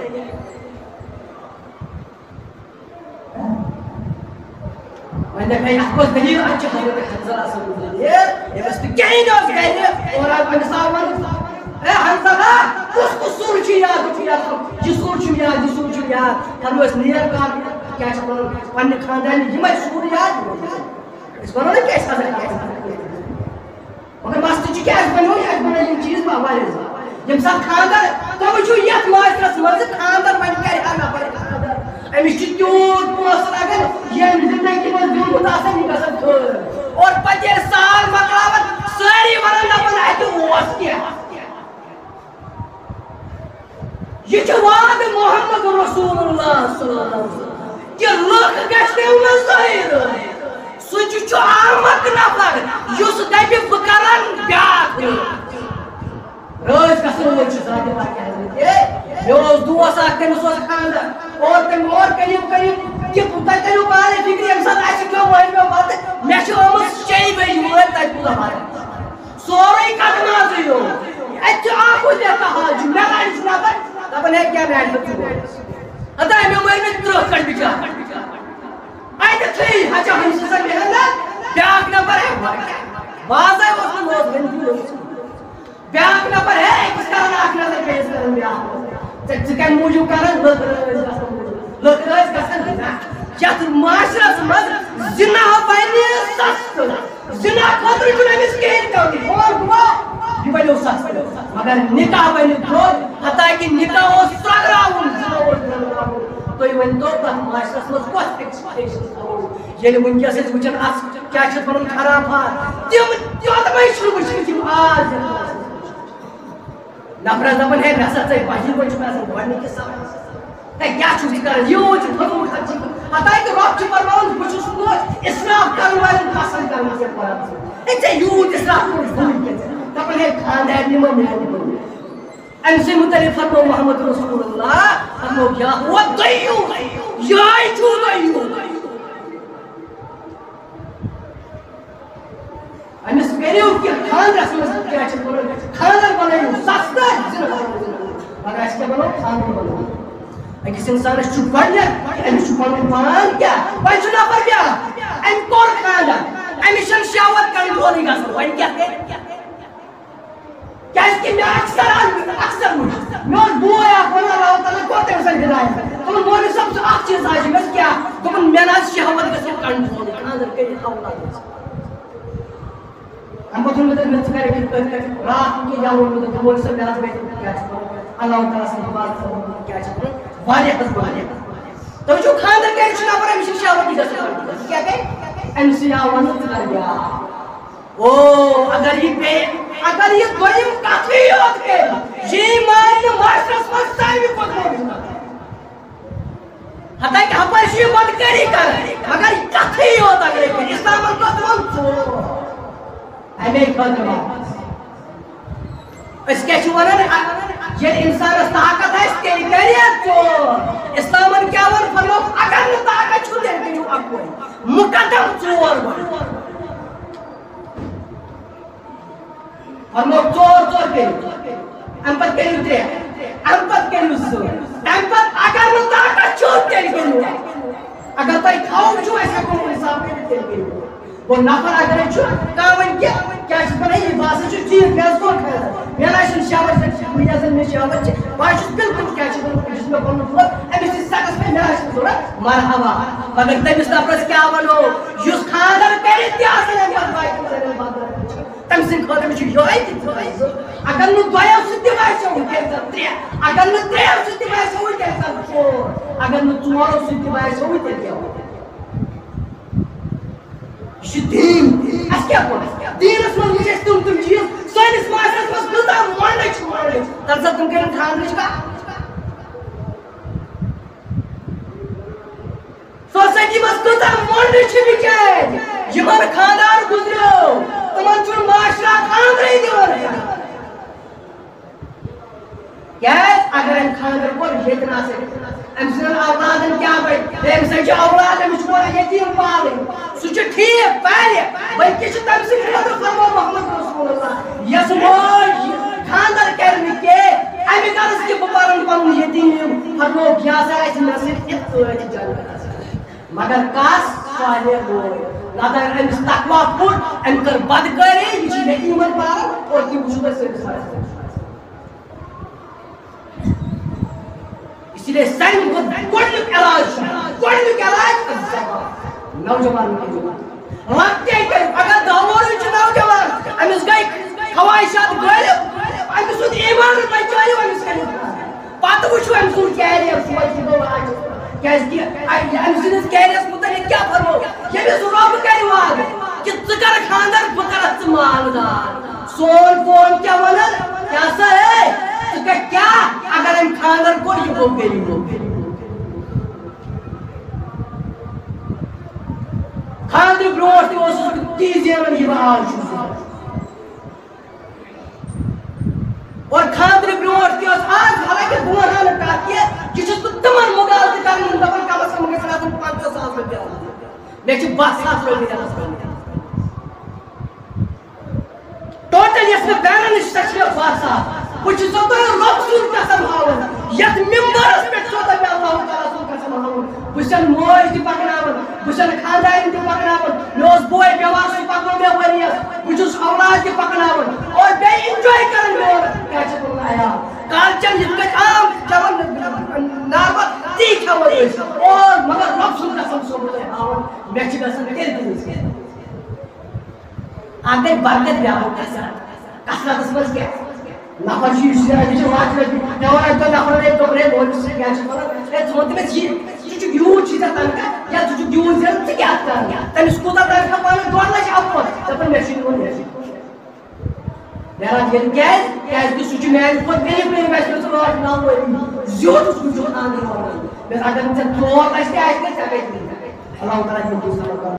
وۄنۍ دَپے اَتھ کۄس دٔلیٖل اَتھ چھِ حضرت حنظلہ صٲبٕنۍ دٔلیٖل أمِس نہٕ کِہیٖنۍ اوس گرِ اور أمِس آو وَنہٕ اے حنظلہ کُس کُس سُر چھُ یاد ہُہ چھُ یاد یہِ سُر چھُم یاد یہِ سُر چھُم یاد کرو أسۍ نیر کار کیٛاہ چھِ وَنان پننہِ خانٛدارنہِ یِمے سُر یاد أسۍ وَنو نہ کہِ اَسہِ ہسا کیٛاہ مگر مسلہٕ چھُ کہِ اَسہِ بنیو اَسہِ بنٲے یِم چیٖز واریاہ زیادٕ ییٚمہِ ساتہٕ خانٛدر تُہۍ وٕچھِو یتھ معاشرس منٛز خانٛدر وۄنۍ کرِ ہا نفر خانٛدر أمِس چھُ تیوٗت پونٛسہٕ لگان ییٚمہِ زندگی منٛز دیُتمُت آسان یہِ گژھان خٲر اور پتہٕ ییٚلہِ سال مۄکلاوان سٲری ونان دپان اَتہِ اوس کینٛہہ یہ چھُ وعدٕ محمد رسول اللہ صلی اللہ علیہ وسلم کہ لُکھ گژھِ نہٕ منٛز زٕہٕنۍ سُہ تہِ چھُ آمد نفر یُس دپہِ بہٕ کرن بیٛاکھ رٲزۍ گژھن وول چھُ ذاتِ پاکہِ حضرت مےٚ اوس دوس اکھ تٔمِس اوس خانٛدر اور تٔمۍ اور کٔرِو کٔرِو کہِ تۄہہِ کٔرِو پانے فِکرِ ییٚمہِ ساتہٕ اَسہِ کھیوٚو وٲلۍمو بتہٕ مےٚ چھِ آمٕژ شیٚیہِ بجہِ وٲرۍ تَتہِ کوٗتاہ بتہٕ سورُے قدمازٕے یوت اَتہِ چھُ اکھ لیکھا حال چھُ مےٚ لَڑِ چھُ نفر دپان ہے کیٛاہ میٛانہِ خٲطرٕ ہتا مےٚ مٲرۍ مےٚ تٕرٛہ کھنٛڈ بِچار اَتہِ تھٔوۍ ہچا ہُمہِ سٕنٛز محنت بیٛاکھ نفر ہے بازے اوس نہٕ اوس وۄنۍ بیٛاکھ نفر ہے أکِس کران اکھ نظر بیٚیِس کران بیٛاکھ ژٕ کمہِ موٗجوٗب کران لُکھ رٲزۍ گژھن موٗجوٗب لُکھ رٲزۍ گژھن یتھ معاشرس منٛز زِنا بنہِ سستہٕ زِنا خٲطرٕ چھُنہٕ أمِس کِہیٖنۍ کَرُن فون گوٚو یہِ بنیو سستہٕ مگر نکاح بنہِ درٛوگ حتاکہِ نکاح اوس ژۄگراوُن زِنا اوس درٛوگراوُن تُہۍ ؤنۍتو تتھ معاشرس منٛز کۄس ایکسپیکٹیشن تھاوو ییٚلہِ وٕنکیٚس أسۍ وٕچھان اَتھ کیٛاہ چھِ پنُن خراب حال تِم تۄتمے چھُنہٕ وٕچھمٕتۍ یِم آز نفرس دپان ہے مےٚ ہسا ژٔے بجہِ وۄنۍ چھُ مےٚ آسان گۄڈنِکِس سوالس ہے کیٛاہ چھُکھ ژٕ کران یوٗت چھُ تھوٚمُت خرچی حتاکہِ رۄب چھُ فرماوان بہٕ چھُس نہٕ اِسراف کرن والٮ۪ن پسنٛد کران ژےٚ قرآن ہے ژےٚ یوٗت اِسراف کوٚرُتھ بوٗلۍ کیٛاہ دپان ہے خاندارنہِ ما میانہِ بوٗلۍ أمۍ سٕنٛدِ مُتعلِق فرموو محمد رسول اللہ فرموو یا ہوا ضیوٗف یہے چھُو ضیوٗف أمِس کٔرِو کینٛہہ خاندرس منٛز کیٛاہ چھِ وَنان خاندر بنٲیِو سستہٕ زِنہٕ مگر اَسہِ کیٛاہ بنوو خاندر بنوو أکِس اِنسانس چھُ گۄڈنٮ۪تھ أمِس چھُ پنُن پان کیٛاہ وۄنۍ چھُ نفر بیٛاکھ أمۍ کوٚر خاندر أمِس چھنہٕ شہوت کنٹرولٕے گژھان وۄنۍ کیٛاہ کرِ کیٛازِ کہِ مےٚ اکثر اکثر وٕچھ مےٚ اوس بوے اکھ وَنان اللہ تعالیٰ کوٚر تٔمۍ سٕنٛدِ ہدایت دوٚپُن مولوی صٲب ژٕ اکھ چیٖز آسہِ مےٚ کیٛاہ دوٚپُن مےٚ نہ حظ شہوت گژھِ کنٹرول خاندر کٔرِتھ اولاد گژھِ اَمہِ پتہٕ ووٚن مےٚ تٔمِس ژٕ کَرکھ یِتھ پٲٹھۍ راتھ کینٛہہ یا ووٚن مےٚ تٔمۍ مولوی صٲب مےٚ حظ گژھِ کیٛاہ چھِ وَنان اللہ تعالیٰ سٕنٛدِ حفاظت کیٛاہ چھِ وَنان واریاہ حظ واریاہ تُہۍ وٕچھِو خاندر کٔرِتھ چھُ نفر أمِس چھِنہٕ شہوتٕے گژھان کیٛاہ کرِ أمۍ سٕے آو وَننہٕ ژٕ کر بیٛاکھ او اگر یہ پے اگر یہ دویم کتھٕے یوت کرِ یہِ مانہِ نہٕ معاشرس منٛز ساروی کھۄتہٕ بوٚڑ حتاکہِ ہپٲرۍ چھُ یہِ بدکٲری کران مگر کتھٕے یوت اگرے کرِ اِسلامن کوٚر ووٚن ژور اَمے خٲطرٕ واپس أسۍ کیٛاہ چھِ وَنان ییٚلہِ اِنسانس طاقت آسہِ تیٚلہِ کرِ ژور اِسلامن کیٛاہ ووٚن فرمووُکھ اگر نہٕ طاقت چھُ تیٚلہِ کٔرِو اکوے مُقدم ژور گۄڈٕ فرمووُکھ ژور ژور کٔرِو اَمہِ پتہٕ کٔرِو ترٛےٚ اَمہِ پتہٕ کٔرِو زٕ تَمہِ پتہٕ اگر نہٕ طاقت چھُ تیٚلہِ کٔرِو اگر تۄہہِ تھاوُن چھُو أسۍ ہٮ۪کو حِساب کٔرِتھ تیٚلہِ کٔرِو گوٚو نفر اگرے چھُ کانٛہہ وَنہِ کہِ کیٛاہ چھِ وَنان یہِ بہٕ ہسا چھُس ٹھیٖک مےٚ حظ کوٚر خاندر مےٚ نہ چھُنہٕ شہوت وٕنۍ یۄس زن مےٚ شہوت چھِ بہٕ حظ چھُس بِلکُل کیٛاہ چھِ وَنان یُس مےٚ پنُن دۄد أمِس چھِ سٮ۪کس پٮ۪ٹھ مےٚ حظ چھِ ضوٚرتھ مرحبا مگر تٔمِس نفرس کیٛاہ وَنو یُس خاندر کٔرِتھ تہِ آسان اَمہِ پتہٕ باقین زنٮ۪ن بدل تٔمۍ سٕنٛدِ خٲطرٕ چھُ یِہوٚے تہِ زٕ اگر نہٕ دۄیو سۭتۍ تہِ باسیو تیٚلہِ کر ترٛےٚ اگر نہٕ ترٛیٚیو سۭتۍ تہِ باسیو تیٚلہِ کر ژور اگر نہٕ ژورو سۭتۍ تہِ باسیو تیٚلہِ کیٛاہ یہِ چھُ دیٖن اَسہِ کیٛاہ کوٚر دیٖنس منٛز وٕچھ اَسہِ تِم تِم چیٖز سٲنِس معاشرس منٛز کۭژاہ مۄنڈٕچ چھِ مۄنڈٕچ تَمہِ ساتہٕ تِم کٔرِنۍ خاندرٕچ کَتھ سوسایٹی منٛز کۭژاہ مۄنڈٕ چھِ بِچٲرۍ یِمن خاندار گُزریو تِمن چھُنہٕ معاشرا خاندرٕے دِوان کیٛازِ اگر أمۍ خاندر کوٚر ییٚتہِ نہٕ آسہِ أمۍ سٕنٛدٮ۪ن اولادن کیٛاہ بَنہِ أمِس ہَے چھِ اولاد أمِس چھُ پیٚوان یتیٖم پالٕنۍ سُہ چھُ ٹھیٖک پالہِ بٔلکہِ چھِ تٔمۍ سٕنٛدِ خٲطرٕ فرموو محمد رسول اللہ یۄس موج خاندر کرِ نہٕ کینٛہہ اَمہِ غرض کہِ بہٕ پَرن پنُن یتیٖم فرمووُکھ یہِ ہسا آسہِ مےٚ سۭتۍ یِتھ پٲٹھۍ جنت مگر کَس صالح بوے نتہٕ اگر أمِس تقوا پھُٹ أمۍ کٔر بدکٲری یہِ چھِ یتیٖمن پالان اور تہِ وٕچھِو تُہۍ سٲنِس ماحولس اسی لیے ساروی کھۄتہٕ گۄڈنیُک علاج چھُ گۄڈنیُک علاج زبان نوجوان لۄکٹے کٔرِو اگر دہ وُہُر چھُ نوجوان أمِس گٔے خواہشات غٲلب أمۍ سُنٛد ایٖمان بچٲیِو أمِس کٔرِو پتہٕ وٕچھِو أمۍ سُنٛد کیریر سوچہِ گوٚو آز کیٛازِ کہِ أمۍ سٕنٛدِس کیریرس مُتعلِق کیٛاہ فرمو ییٚمِس رۄب کرِ وعدٕ کہِ ژٕ کر خاندر بہٕ کرکھ ژٕ مالدار سون قوم کیٛاہ وَنان کیٛاہ سا ہے ژٕ کر کیٛاہ اگر أمۍ خاندر کوٚر یہِ گوٚو غریٖب خاندرٕ برونٛٹھ تہِ اوسُس بہٕ تی زینان یہِ بہٕ آز چھُس اور خاندرٕ برونٛٹھ تہِ ٲس آز حالانکہِ بہٕ وَنہٕ ہا نہٕ کَتھ کینٛہہ یہِ چھُس بہٕ تِمن مُغال تہِ کران دَپان کم از کم گژھن آسٕنۍ پنٛژاہ ساس رۄپیہِ مےٚ چھِ باہ ساس رۄپیہِ رٮ۪تس کٔرمٕتۍ ٹوٹل یۄس مےٚ بینن چھِ سۄ چھِ مےٚ باہ ساس بہٕ چھُسو تۄہہِ رۄب سُنٛد قسم ہاوان یتھ ممبرس پٮ۪ٹھ چھُسو تۄہہِ بہٕ اللہ تعالیٰ سُنٛد قسم ہاوان بہٕ چھَس موج تہِ پکناوان بہٕ چھَس خاندارٮ۪ن تہِ پکناوان مےٚ اوس بوے بٮ۪مار سُہ پکنو مےٚ ؤرۍیَس بہٕ چھُس اولاد تہِ پکناوان اور بیٚیہِ اِنجاے کران میون کیٛاہ چھِ وَنان عیال کالچن یِتھ کٔنۍ عام کھٮ۪وان نارمل تی کھٮ۪وان ٲسۍ اور مگر رۄب سُنٛد قسم چھُسو بہٕ تۄہہِ ہاوان مےٚ چھِ گژھان تیٚلہِ تہِ مٔزیٖد اکھ گٔے برکت بیٛاکھ کثرت کثرتس منٛز کیٛاہ نفر چھُ یُس یہِ چھُ لچھ رۄپیہِ مےٚ ووٚن اَکہِ دۄہ نفرن ہے دوٚپُن ہے مولوی صٲب کیٛاہ چھِ وَنان ہے ژٕ وَن تٔمِس یہِ ژٕ چھُکھ یوٗت چھُے ژےٚ تنخاہ یا ژٕ چھُکھ یوٗت زینان ژٕ کیٛاہ کران تٔمِس کوٗتاہ تنخاہ پانہٕ ڈۄڑ لچھ اَپور دَپان مےٚ چھُ یِوان مےٚ چھُ مےٚ میرا دل کیٛازِ کیٛازِ سُہ چھُ میانہِ کھۄتہٕ غریٖب غریٖب آسہِ مےٚ ژٕ ٲٹھ نو ؤری زیوٗٹھ چھُس بہٕ خانٛدر وَنان مےٚ اگر نہٕ ژےٚ ترٛوٹ آسہِ تہِ آسہِ ژےٚ گژھِ اللہ تعالیٰ دِیِن